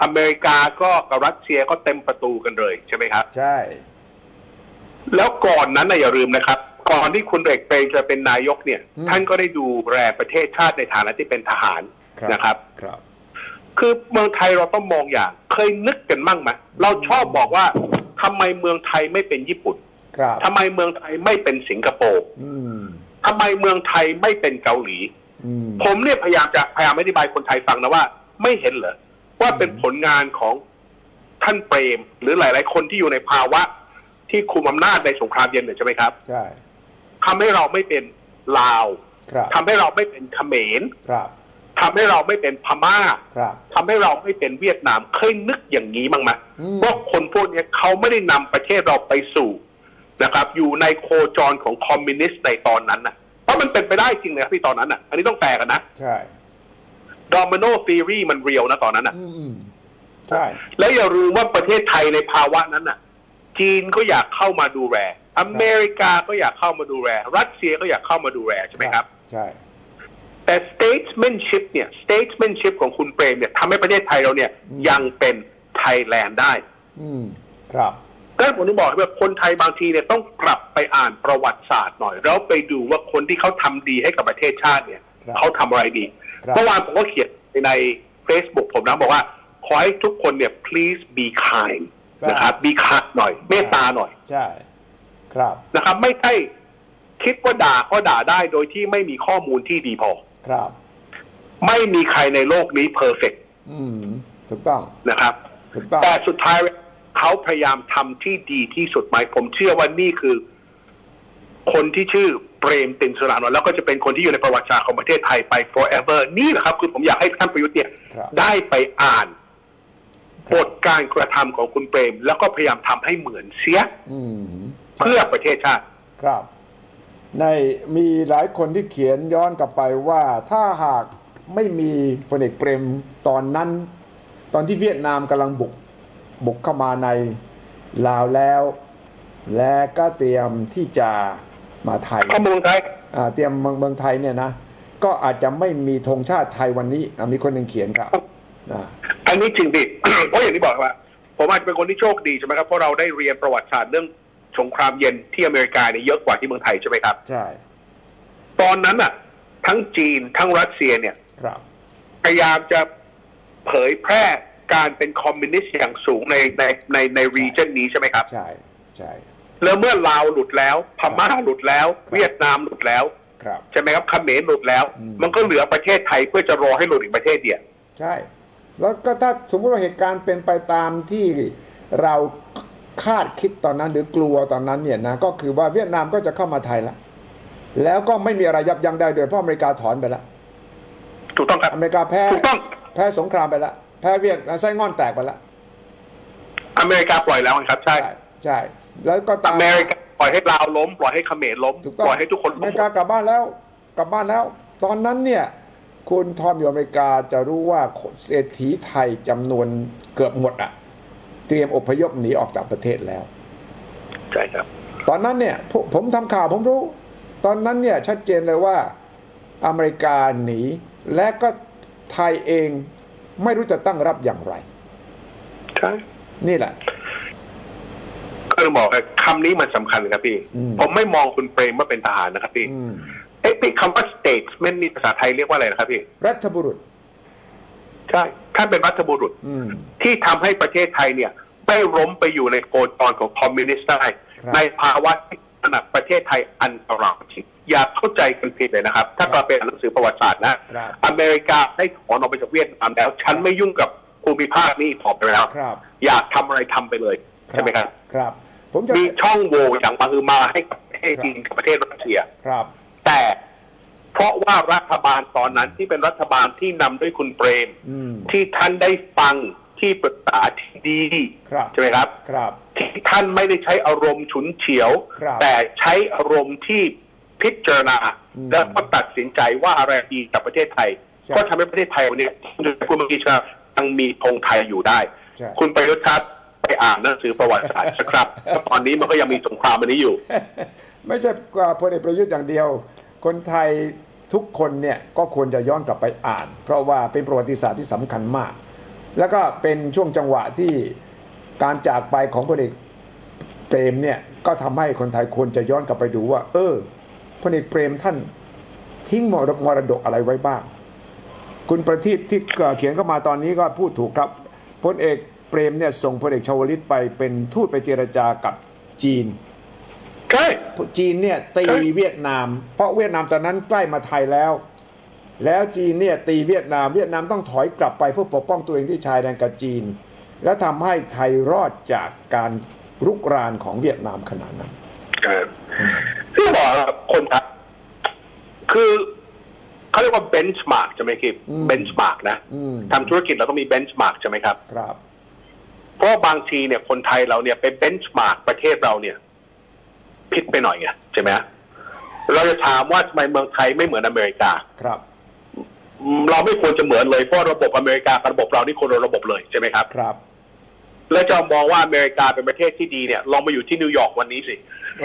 อเมริกาก็กับรัสเซียก็เต็มประตูกันเลยใช่ไหมครับใช่แล้วก่อนนั้นนะอย่าลืมนะครับก่อนที่คุณเอกเปรมจะเป็นนายกเนี่ยท่านก็ได้ดูแลประเทศชาติในฐานะที่เป็นทหารนะครับครับคือเมืองไทยเราต้องมองอย่างเคยนึกกันมั่งไหมเราชอบบอกว่าทำไมเมืองไทยไม่เป็นญี่ปุ่นทำไมเมืองไทยไม่เป็นสิงคโปร์ทำไมเมืองไทยไม่เป็นเกาหลีผมเนี่ยพยายามจะพยายามอธิบายคนไทยฟังนะว่าไม่เห็นเหรอว่าเป็นผลงานของท่านเปรมหรือหลายๆคนที่อยู่ในภาวะที่คุมอำนาจในสงครามเย็นเนี่ยใช่ไหมครับใช่ทำให้เราไม่เป็นลาวทำให้เราไม่เป็นเขมรทำให้เราไม่เป็นพม่าทำให้เราไม่เป็นเวียดนามเคยนึกอย่างนี้มั้งไหมว่าคนพวกนี้เขาไม่ได้นำประเทศเราไปสู่นะครับอยู่ในโคจรของคอมมิวนิสต์ในตอนนั้นนะเพราะมันเป็นไปได้จริงเลยที่ตอนนั้นอ่ะอันนี้ต้องแปลกันนะใช่ดอมิโนธีรีมันเรียวนะตอนนั้นอ่ะใช่และอย่าลืมว่าประเทศไทยในภาวะนั้นน่ะจีนก็อยากเข้ามาดูแลอเมริกาก็อยากเข้ามาดูแลรัสเซียก็อยากเข้ามาดูแลใช่ไหมครับใช่แต่ statesmanship เนี่ย statesmanship ของคุณเปรมเนี่ยทำให้ประเทศไทยเราเนี่ยยังเป็นไทยแลนด์ได้อืมครับก็ผมถึงบอกว่าคนไทยบางทีเนี่ยต้องกลับไปอ่านประวัติศาสตร์หน่อยแล้วไปดูว่าคนที่เขาทำดีให้กับประเทศชาติเนี่ยเขาทำอะไรดีเมื่อวานผมก็เขียนใน Facebook ผมนะบอกว่าขอให้ทุกคนเนี่ย please be kind นะครับ be kind หน่อยเมตตาหน่อยใช่ครับนะครับไม่ใช่คิดว่าด่าก็ด่าได้โดยที่ไม่มีข้อมูลที่ดีพอครับไม่มีใครในโลกนี้เพอร์เฟกต์อืมถูกต้องนะครับถูกต้องแต่สุดท้ายเขาพยายามทำที่ดีที่สุดไหมผมเชื่อว่านี่คือคนที่ชื่อเปรมติณ สุรานนท์แล้วก็จะเป็นคนที่อยู่ในประวัติศาสตร์ของประเทศไทยไป forever นี่แหละครับคือผมอยากให้ท่านประยุทธ์เนี่ยได้ไปอ่านบทการกระทำของคุณเปรมแล้วก็พยายามทำให้เหมือนเสียเพื่อประเทศชาติครับในมีหลายคนที่เขียนย้อนกลับไปว่าถ้าหากไม่มีพลเอกเปรมตอนนั้นตอนที่เวียดนามกำลังบุกบุกเข้ามาในลาวแล้วและก็เตรียมที่จะมาไทยเมืองไทยเตรียมเมืองเมืองไทยเนี่ยนะก็อาจจะไม่มีธงชาติไทยวันนี้มีคนหนึ่งเขียนครับอันนี้จริงดิเพราะอย่างที่บอกว่าผมอาจจะเป็นคนที่โชคดีใช่ไหมครับเพราะเราได้เรียนประวัติศาสตร์เรื่องสงครามเย็นที่อเมริกาเนี่ยเยอะกว่าที่เมืองไทยใช่ไหมครับใช่ตอนนั้นอ่ะทั้งจีนทั้งรัสเซียเนี่ยพยายามจะเผยแพร่การเป็นคอมมิวนิสต์อย่างสูงในในในในรีเจนนี้ใช่ไหมครับใช่ใช่แล้วเมื่อลาวหลุดแล้วพม่าหลุดแล้วเวียดนามหลุดแล้วใช่ไหมครับเขมรหลุดแล้วมันก็เหลือประเทศไทยเพื่อจะรอให้หลุดอีกประเทศเดียวใช่แล้วก็ถ้าสมมติว่าเหตุการณ์เป็นไปตามที่เราคาดคิดตอนนั้นหรือกลัวตอนนั้นเนี่ยนะก็คือว่าเวียดนามก็จะเข้ามาไทยแล้วแล้วก็ไม่มีอะไรยับยั้งได้โดยเพราะอเมริกาถอนไปแล้วถูกต้องครับอเมริกาแพ้แพ้สงครามไปแล้วแพ้เวียดไส้งอนแตกไปแล้วอเมริกาปล่อยแล้วครับใช่ใช่แล้วก็อเมริกาปล่อยให้ลาวล้มปล่อยให้เขมรล้มปล่อยให้ทุกคนอเมริกากลับบ้านแล้วกลับบ้านแล้วตอนนั้นเนี่ยคุณทอมอยู่อเมริกาจะรู้ว่าเศรษฐีไทยจำนวนเกือบหมดอ่ะเตรียมอพยพหนีออกจากประเทศแล้วใช่ครับตอนนั้นเนี่ยผมทำข่าวผมรู้ตอนนั้นเนี่ยชัดเจนเลยว่าอเมริกาหนีและก็ไทยเองไม่รู้จะตั้งรับอย่างไรใช่นี่แหละก็ต้องบอกคำนี้มันสำคัญครับพี่ผมไม่มองคุณเปรมว่าเป็นทหารนะครับพี่เอ๊ะคำว่า statesman นี่ภาษาไทยเรียกว่าอะไรนะครับพี่รัฐบุรุษใช่ท่านเป็นรัฐบุรุษที่ทำให้ประเทศไทยเนี่ยไม่ล้มไปอยู่ในโคจรของคอมมิวนิสต์ได้ในภาวะที่ขนาดประเทศไทยอันตรายอย่าเข้าใจกันผิดเลยนะครับถ้าเราเป็นหนังสือประวัติศาสตร์นะอเมริกาได้ถอนออกไปจากเวียดนามแล้วฉันไม่ยุ่งกับภูมิภาคนี้ถอนไปแล้วอยากทำอะไรทำไปเลยใช่ไหมครับครับผมจะมีช่องโหว่อย่างมาคือมาให้กับประเทศจีนกับประเทศรัสเซียครับแต่เพราะว่ารัฐบาลตอนนั้นที่เป็นรัฐบาลที่นำด้วยคุณเปรมที่ท่านได้ฟังที่ปรึกษาที่ดีใช่ไหมครับที่ท่านไม่ได้ใช้อารมณ์ฉุนเฉียวแต่ใช้อารมณ์ที่พิจารณาและก็ตัดสินใจว่าอะไรดีกับประเทศไทยก็ทำให้ประเทศไทยวันนี้คุณเมื่อกี้ว่ายังมีธงไทยอยู่ได้คุณประยุทธ์ครับไปอ่านหนังสือประวัติศาสตร์ครับตอนนี้มันก็ยังมีสงครามอันนี้อยู่ไม่ใช่พลเอกประยุทธ์อย่างเดียวคนไทยทุกคนเนี่ยก็ควรจะย้อนกลับไปอ่านเพราะว่าเป็นประวัติศาสตร์ที่สำคัญมากแล้วก็เป็นช่วงจังหวะที่การจากไปของพลเอกเปรมเนี่ยก็ทำให้คนไทยควรจะย้อนกลับไปดูว่าเออพลเอกเปรมท่านทิ้งมรดกอะไรไว้บ้างคุณประทีปที่เขียนเข้ามาตอนนี้ก็พูดถูกครับพลเอกเปรมเนี่ยส่งพลเอกชวลิตไปเป็นทูตไปเจรจากับจีนใช่จีนเนี่ยตีเวียดนามเพราะเวียดนามตอนนั้นใกล้มาไทยแล้วแล้วจีนเนี่ยตีเวียดนามเวียดนามต้องถอยกลับไปเพื่อปกป้องตัวเองที่ชายแดนกับจีนและทำให้ไทยรอดจากการรุกรานของเวียดนามขนาดนั้นที่บอกคนไทยคือเขาเรียกว่าเบนช์มาร์กใช่ไหมครับเบนช์มาร์กนะทำธุรกิจเราต้องมีเบนช์มาร์กใช่ไหมครับครับเพราะบางทีเนี่ยคนไทยเราเนี่ยไปเบนช์มาร์กประเทศเราเนี่ยผิดไปหน่อยไงใช่ไหมเราจะถามว่าทำไมเมืองไทยไม่เหมือนอเมริกาครับเราไม่ควรจะเหมือนเลยเพราะระบบอเมริกากับระบบเรานี่คนละระบบเลยใช่ไหมครับครับแล้วจะมองว่าอเมริกาเป็นประเทศที่ดีเนี่ยลองมาอยู่ที่นิวยอร์กวันนี้สิ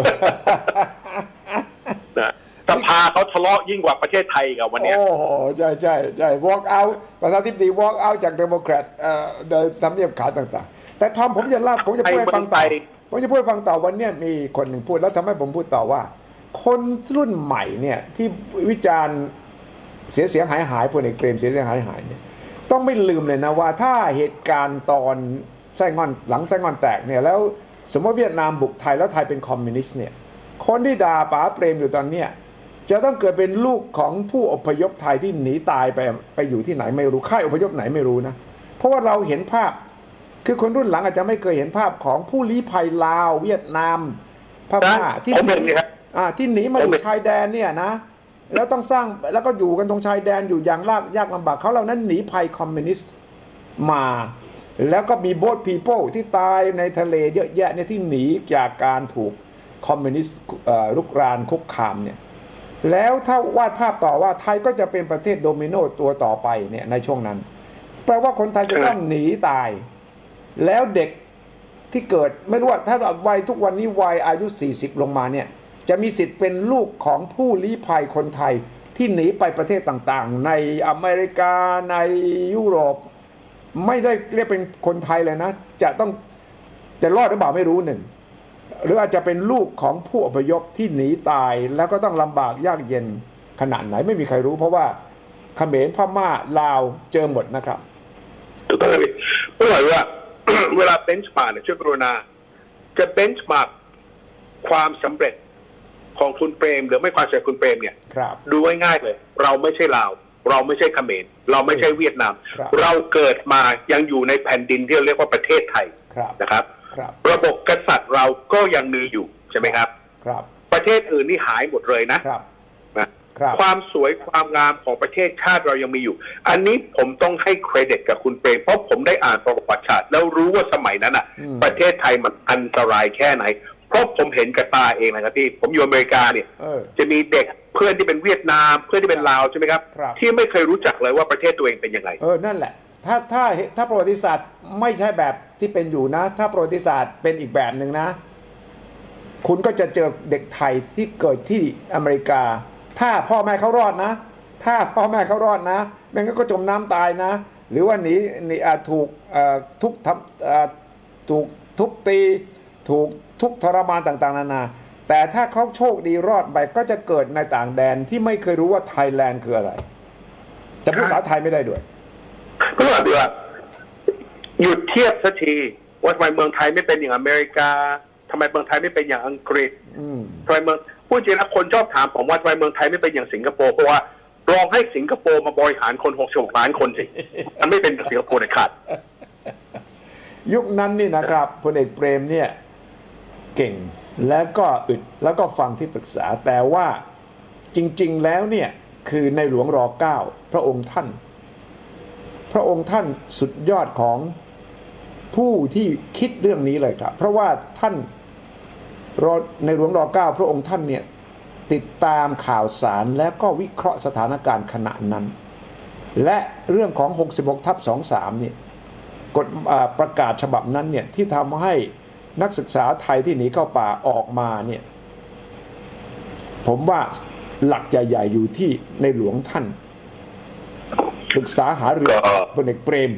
นะสภาเขาทะเลาะยิ่งกว่าประเทศไทยกับวันนี้โอ้โหใช่ใช่ใช่ walk out ประธานาธิบดี walk out จากเดโมแครตเอ่อโดยทำเนียบขาวต่างๆแต่ทอมผมจะเล่าผมจะพูดให้ฟังต่อผมจะพูดให้ฟังต่อวันนี้มีคนหนึ่งพูดแล้วทำให้ผมพูดต่อว่าคนรุ่นใหม่เนี่ยที่วิจารณ์เสียเสียงหายหายพลเอกเปรมเสียเสียงหายหายเนี่ยต้องไม่ลืมเลยนะว่าถ้าเหตุการณ์ตอนไส้งอนหลังไส้งอนแตกเนี่ยแล้วสมมติเวียดนามบุกไทยแล้วไทยเป็นคอมมิวนิสต์เนี่ยคนที่ด่าป๋าเปรมอยู่ตอนเนี้ยจะต้องเกิดเป็นลูกของผู้อพยพไทยที่หนีตายไปไปอยู่ที่ไหนไม่รู้ค่ายอพยพไหนไม่รู้นะเพราะว่าเราเห็นภาพคือคนรุ่นหลังอาจจะไม่เคยเห็นภาพของผู้ลี้ภัยลาวเวียดนามพม่าที่หนีที่หนีมาอยู่ชายแดนเนี่ยนะแล้วต้องสร้างแล้วก็อยู่กันตรงชายแดนอยู่อย่างลากยากลำบากเขาเหล่านั้นหนีภัยคอมมิวนิสต์มาแล้วก็มีโบสพีเพิลที่ตายในทะเลเยอะแยะเนี่ยที่หนีจากการถูกคอมมิวนิสต์รุกรานคุกคามเนี่ยแล้วถ้าวาดภาพต่อว่าไทยก็จะเป็นประเทศโดมิโนตัวต่อไปเนี่ยในช่วงนั้นแปลว่าคนไทยจะต้องหนีตายแล้วเด็กที่เกิดไม่รู้ว่าถ้าวัยทุกวันนี้วัยอายุสี่สิบลงมาเนี่ยจะมีสิทธิ์เป็นลูกของผู้ลี้ภัยคนไทยที่หนีไปประเทศต่างๆในอเมริกาในยุโรปไม่ได้เรียกเป็นคนไทยเลยนะจะต้องจะรอดหรือเปล่าไม่รู้หนึ่งหรืออาจจะเป็นลูกของผู้อพยพที่หนีตายแล้วก็ต้องลำบากยากเย็นขนาดไหนไม่มีใครรู้เพราะว่าเขมรพม่าลาวเจอหมดนะครับถูกต้องเลยเมื่อไหร่ว่า เวลาเบนช์มาร์กเนี่ยช่วยกรุณาจะเบนช์มาร์กความสำเร็จของคุณเปรมหรือไม่ความสำเร็จคุณเปรมเนี่ยดูง่ายๆเลยเราไม่ใช่ลาวเราไม่ใช่เขมรเราไม่ใช่เวียดนามเราเกิดมายังอยู่ในแผ่นดินที่เรียกว่าประเทศไทยนะครับระบบกษัตริย์เราก็ยังมีอยู่ใช่ไหมครับประเทศอื่นนี่หายหมดเลยนะนะความสวยความงามของประเทศชาติเรายังมีอยู่อันนี้ผมต้องให้เครดิตกับคุณเปรมเพราะผมได้อ่านประวัติศาสตร์แล้วรู้ว่าสมัยนั้นอ่ะประเทศไทยมันอันตรายแค่ไหนเพราะผมเห็นกับตาเองนะครับที่ผมอยู่อเมริกาเนี่ยจะมีเด็กเพื่อนที่เป็นเวียดนามเพื่อนที่เป็นลาวใช่ไหมครับที่ไม่เคยรู้จักเลยว่าประเทศตัวเองเป็นยังไงเออนั่นแหละถ้าถ้าถ้าประวัติศาสตร์ไม่ใช่แบบที่เป็นอยู่นะถ้าประวัติศาสตร์เป็นอีกแบบหนึ่งนะคุณก็จะเจอเด็กไทยที่เกิดที่อเมริกาถ้าพ่อแม่เขารอดนะถ้าพ่อแม่เขารอดนะไม่งั้นก็จมน้ำตายนะหรือว่าหนีหนีถูกทุบทำถูกทุบตีถูกทุกทรมานต่างๆนานาแต่ถ้าเขาโชคดีรอดไปก็จะเกิดในต่างแดนที่ไม่เคยรู้ว่าไทยแลนด์คืออะไรแต่พูดภาษาไทยไม่ได้ด้วยก็แบบเดียวหยุดเทียบสักทีว่าทำไมเมืองไทยไม่เป็นอย่างอเมริกาทำไมเมืองไทยไม่เป็นอย่างอังกฤษทำไมเมืองพูดจริงนะคนชอบถามผมว่าทำไมเมืองไทยไม่เป็นอย่างสิงคโปร์เพราะว่าลองให้สิงคโปร์มาบริหารคนหกสิบหกล้านคนสิมันไม่เป็นสิงคโปร์ในขาดยุคนั้นนี่นะครับพลเอกเปรมเนี่ยเก่งแล้วก็อึดแล้วก็ฟังที่ปรึกษาแต่ว่าจริงๆแล้วเนี่ยคือในหลวงรอเก้าพระองค์ท่านพระองค์ท่านสุดยอดของผู้ที่คิดเรื่องนี้เลยครับเพราะว่าท่านในหลวงรอเก้าพระองค์ท่านเนี่ยติดตามข่าวสารและก็วิเคราะห์สถานการณ์ขณะนั้นและเรื่องของหกสิบหกทับสองสิบสามเนี่ยกฎประกาศฉบับนั้นเนี่ยที่ทำให้นักศึกษาไทยที่หนีเข้าป่าออกมาเนี่ยผมว่าหลักใหญ่ๆอยู่ที่ในหลวงท่านปรึกษาหารือพลเอกเปรม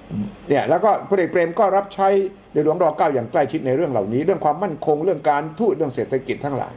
เนี่ยแล้วก็พลเอกเปรมก็รับใช้ในหลวงรอเก้าอย่างใกล้ชิดในเรื่องเหล่านี้เรื่องความมั่นคงเรื่องการทูตเรื่องเศรษฐกิจทั้งหลาย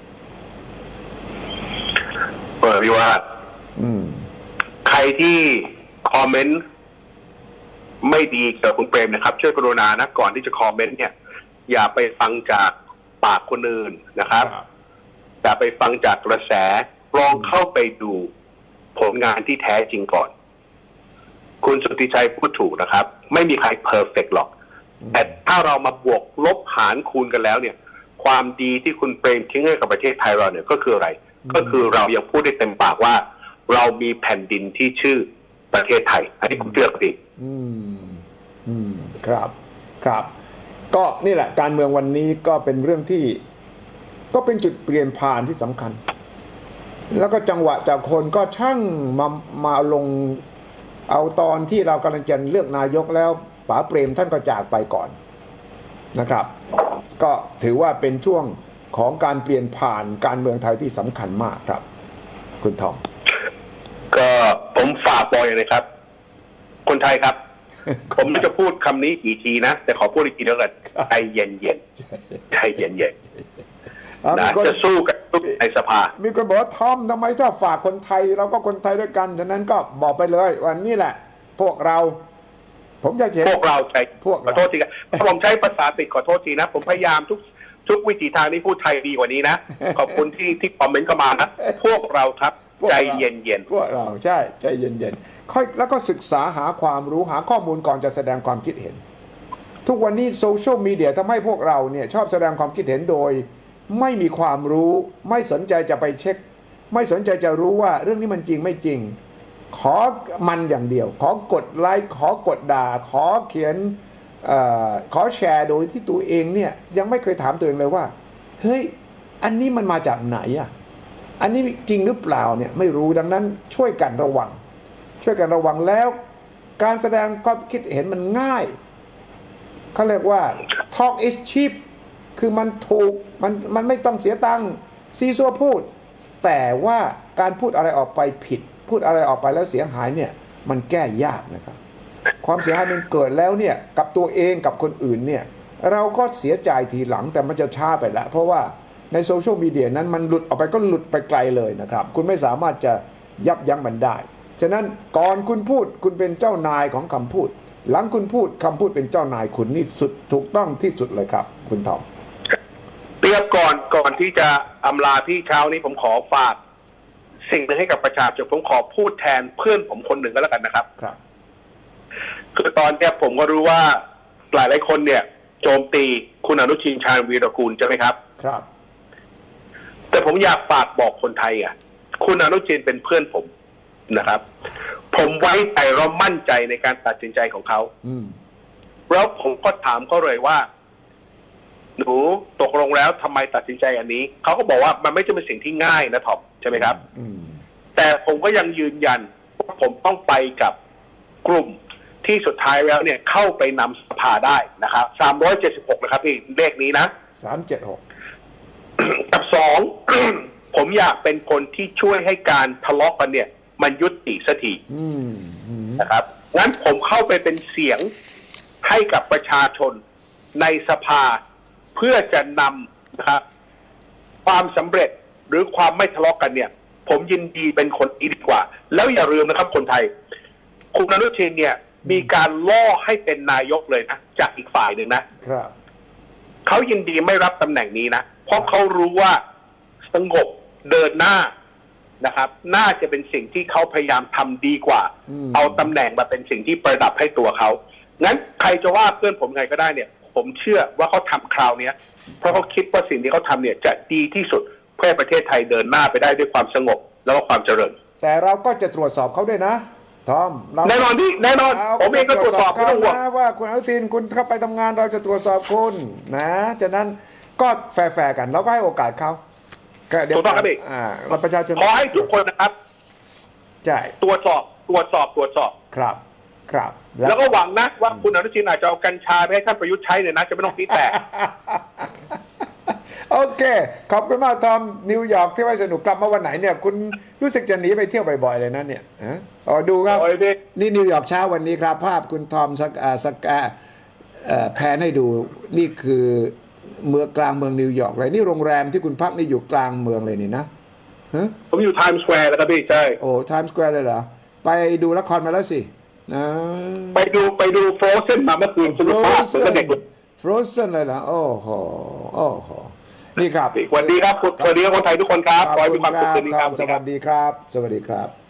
เปิดวิวาทใครที่คอมเมนต์ไม่ดีกับคุณเปรมนะครับช่วยกรุณานะก่อนที่จะคอมเมนต์เนี่ยอย่าไปฟังจากปากคนอื่นนะครับอย่าไปฟังจากกระแสลองเข้าไปดูผลงานที่แท้จริงก่อนคุณสุทธิชัยพูดถูกนะครับไม่มีใครเพอร์เฟกต์หรอกแต่ถ้าเรามาบวกลบหารคูณกันแล้วเนี่ยความดีที่คุณเปรมทิ้งให้กับประเทศไทยเราเนี่ยก็คืออะไรก็คือเรายังพูดได้เต็มปากว่าเรามีแผ่นดินที่ชื่อประเทศไทยอันนี้ผมเชื่อดีอืมอืมครับครับก็นี่แหละการเมืองวันนี้ก็เป็นเรื่องที่ก็เป็นจุดเปลี่ยนผ่านที่สำคัญแล้วก็จังหวะจากคนก็ช่างมามาลงเอาตอนที่เรากำลังจะเลือกนายกแล้วป๋าเปรมท่านก็จากไปก่อนนะครับก็ถือว่าเป็นช่วงของการเปลี่ยนผ่านการเมืองไทยที่สำคัญมากครับคุณทอมก็ผมฝากบอกเลยครับคนไทยครับ ผมไม่จะพูดคำนี้กี่ทีนะแต่ขอพูดอีกทีแล้วกันใจเย็นเย็นใจเย็นเย็นนะจะสู้กันในสภามีคนบอกว่าทอมทำไมชอบฝากคนไทยเราก็คนไทยด้วยกันฉะนั้นก็บอกไปเลยวันนี้แหละพวกเราผมอยากเห็นพวกเราใจพวกขอโทษทีครับผมใช้ภาษาติดขอโทษทีนะผมพยายามทุกทุกวิธีทางที่พูดไทยดีกว่านี้นะขอบคุณที่ที่คอมเมนต์เข้ามานะพวกเราครับใจเย็นเย็นพวกเราใช่ใจเย็นเย็นค่อยแล้วก็ศึกษาหาความรู้หาข้อมูลก่อนจะแสดงความคิดเห็นทุกวันนี้โซเชียลมีเดียทำให้พวกเราเนี่ยชอบแสดงความคิดเห็นโดยไม่มีความรู้ไม่สนใจจะไปเช็คไม่สนใจจะรู้ว่าเรื่องนี้มันจริงไม่จริงขอมันอย่างเดียวขอกดไลค์ขอกดด่าขอเขียนเอ่อขอแชร์โดยที่ตัวเองเนี่ยยังไม่เคยถามตัวเองเลยว่าเฮ้ยอันนี้มันมาจากไหนอ่ะอันนี้จริงหรือเปล่าเนี่ยไม่รู้ดังนั้นช่วยกันระวังช่วยกันระวังแล้วการแสดงความคิดเห็นมันง่ายเขาเรียกว่า talk is cheap คือมันถูกมันมันไม่ต้องเสียตังค์ซีซัวพูดแต่ว่าการพูดอะไรออกไปผิดพูดอะไรออกไปแล้วเสียหายเนี่ยมันแก้ยากนะครับความเสียหายมันเกิดแล้วเนี่ยกับตัวเองกับคนอื่นเนี่ยเราก็เสียใจทีหลังแต่มันจะช้าไปแล้วเพราะว่าในโซเชียลมีเดียนั้นมันหลุดออกไปก็หลุดไปไกลเลยนะครับคุณไม่สามารถจะยับยั้งมันได้ฉะนั้นก่อนคุณพูดคุณเป็นเจ้านายของคำพูดหลังคุณพูดคำพูดเป็นเจ้านายคุณนี่สุดถูกต้องที่สุดเลยครับคุณทอมเรียบก่อนก่อนที่จะอำลาพี่เช้านี้ผมขอฝากสิ่งหนึ่งให้กับประชาชนผมขอพูดแทนเพื่อนผมคนหนึ่งก็แล้วกันนะครับครับคือตอนนี้ผมก็รู้ว่าหลายหลายคนเนี่ยโจมตีคุณอนุทินชาญวีรกูลใช่ไหมครับครับแต่ผมอยากฝากบอกคนไทยอ่ะคุณอนุทินเป็นเพื่อนผมนะครับผมไว้ใจและมั่นใจในการตัดสินใจของเขาแล้วผมก็ถามเขาเลยว่าหนูตกลงแล้วทำไมตัดสินใจอันนี้เขาก็บอกว่ามันไม่ใช่เป็นสิ่งที่ง่ายนะท็อปใช่ไหมครับแต่ผมก็ยังยืนยันว่าผมต้องไปกับกลุ่มที่สุดท้ายแล้วเนี่ยเข้าไปนำสภาได้นะครับสามร้อยเจ็ดสิบหกนะครับพี่เลขนี้นะสามเจ็ดหกกับสอง ผมอยากเป็นคนที่ช่วยให้การทะเลาะกันเนี่ยมันยุติสักทีนะครับงั้นผมเข้าไปเป็นเสียงให้กับประชาชนในสภาเพื่อจะนำนะครับความสำเร็จหรือความไม่ทะเลาะกันเนี่ยผมยินดีเป็นคนดีกว่าแล้วอย่าลืมนะครับคนไทยคุณอนุทินเนี่ยมีการล่อให้เป็นนายกเลยนะจากอีกฝ่ายหนึ่งนะครับเขายินดีไม่รับตำแหน่งนี้นะเพราะเขารู้ว่าสงบเดินหน้านะครับน่าจะเป็นสิ่งที่เขาพยายามทำดีกว่าเอาตำแหน่งมาเป็นสิ่งที่ประดับให้ตัวเขางั้นใครจะว่าเพื่อนผมใครก็ได้เนี่ยผมเชื่อว่าเขาทำคราวนี้เพราะเขาคิดว่าสิ่งที่เขาทำเนี่ยจะดีที่สุดเพื่อประเทศไทยเดินหน้าไปได้ด้วยความสงบแล้วก็ความเจริญแต่เราก็จะตรวจสอบเขาด้วยนะทอมแน่นอนที่แน่นอนผมเองก็ตรวจสอบเขานะว่าคุณอนุทินคุณเข้าไปทำงานเราจะตรวจสอบคุณนะฉะนั้นก็แฟร์ๆกันเราก็ให้โอกาสเขาเดี๋ยวต้องครับพี่เราประชาชนขอให้ทุกคนนะครับใช่ตรวจสอบตรวจสอบตรวจสอบครับครับแล้วก็หวังนะว่าคุณอนุทินอาจจะเอากัญชาไปให้ท่านประยุทธ์ใช้เนี่ยนะจะไม่ต้องตีแตกโอเคขอบคุณมากทอมนิวยอร์กที่ว่าสนุกกลับมาวันไหนเนี่ยคุณรู้สึกจะหนีไปเที่ยวบ่อยๆเลยนะเนี่ยอ๋อดูครับนี่นิวยอร์กเช้าวันนี้ครับภาพคุณทอมสักสักแพนให้ดูนี่คือเมืองกลางเมืองนิวยอร์กเลยนี่โรงแรมที่คุณพักนี่อยู่กลางเมืองเลยนี่นะผมอยู่ไทม์สแควร์แล้วครับพี่ใช่โอ้ไทม์สแควร์เลยเหรอไปดูละครมาแล้วสิไปดูไปดูโฟร์เซนมาเมื่อคืนสนุกมากเหมือนเด็กโฟร์เซนเลยนะโอ้โหโอ้โหนี่ครับสวัสดีครับสวัสดีคนไทยทุกคนครับขอให้มีความสุขคืนนี้ครับสวัสดีครับสวัสดีครับ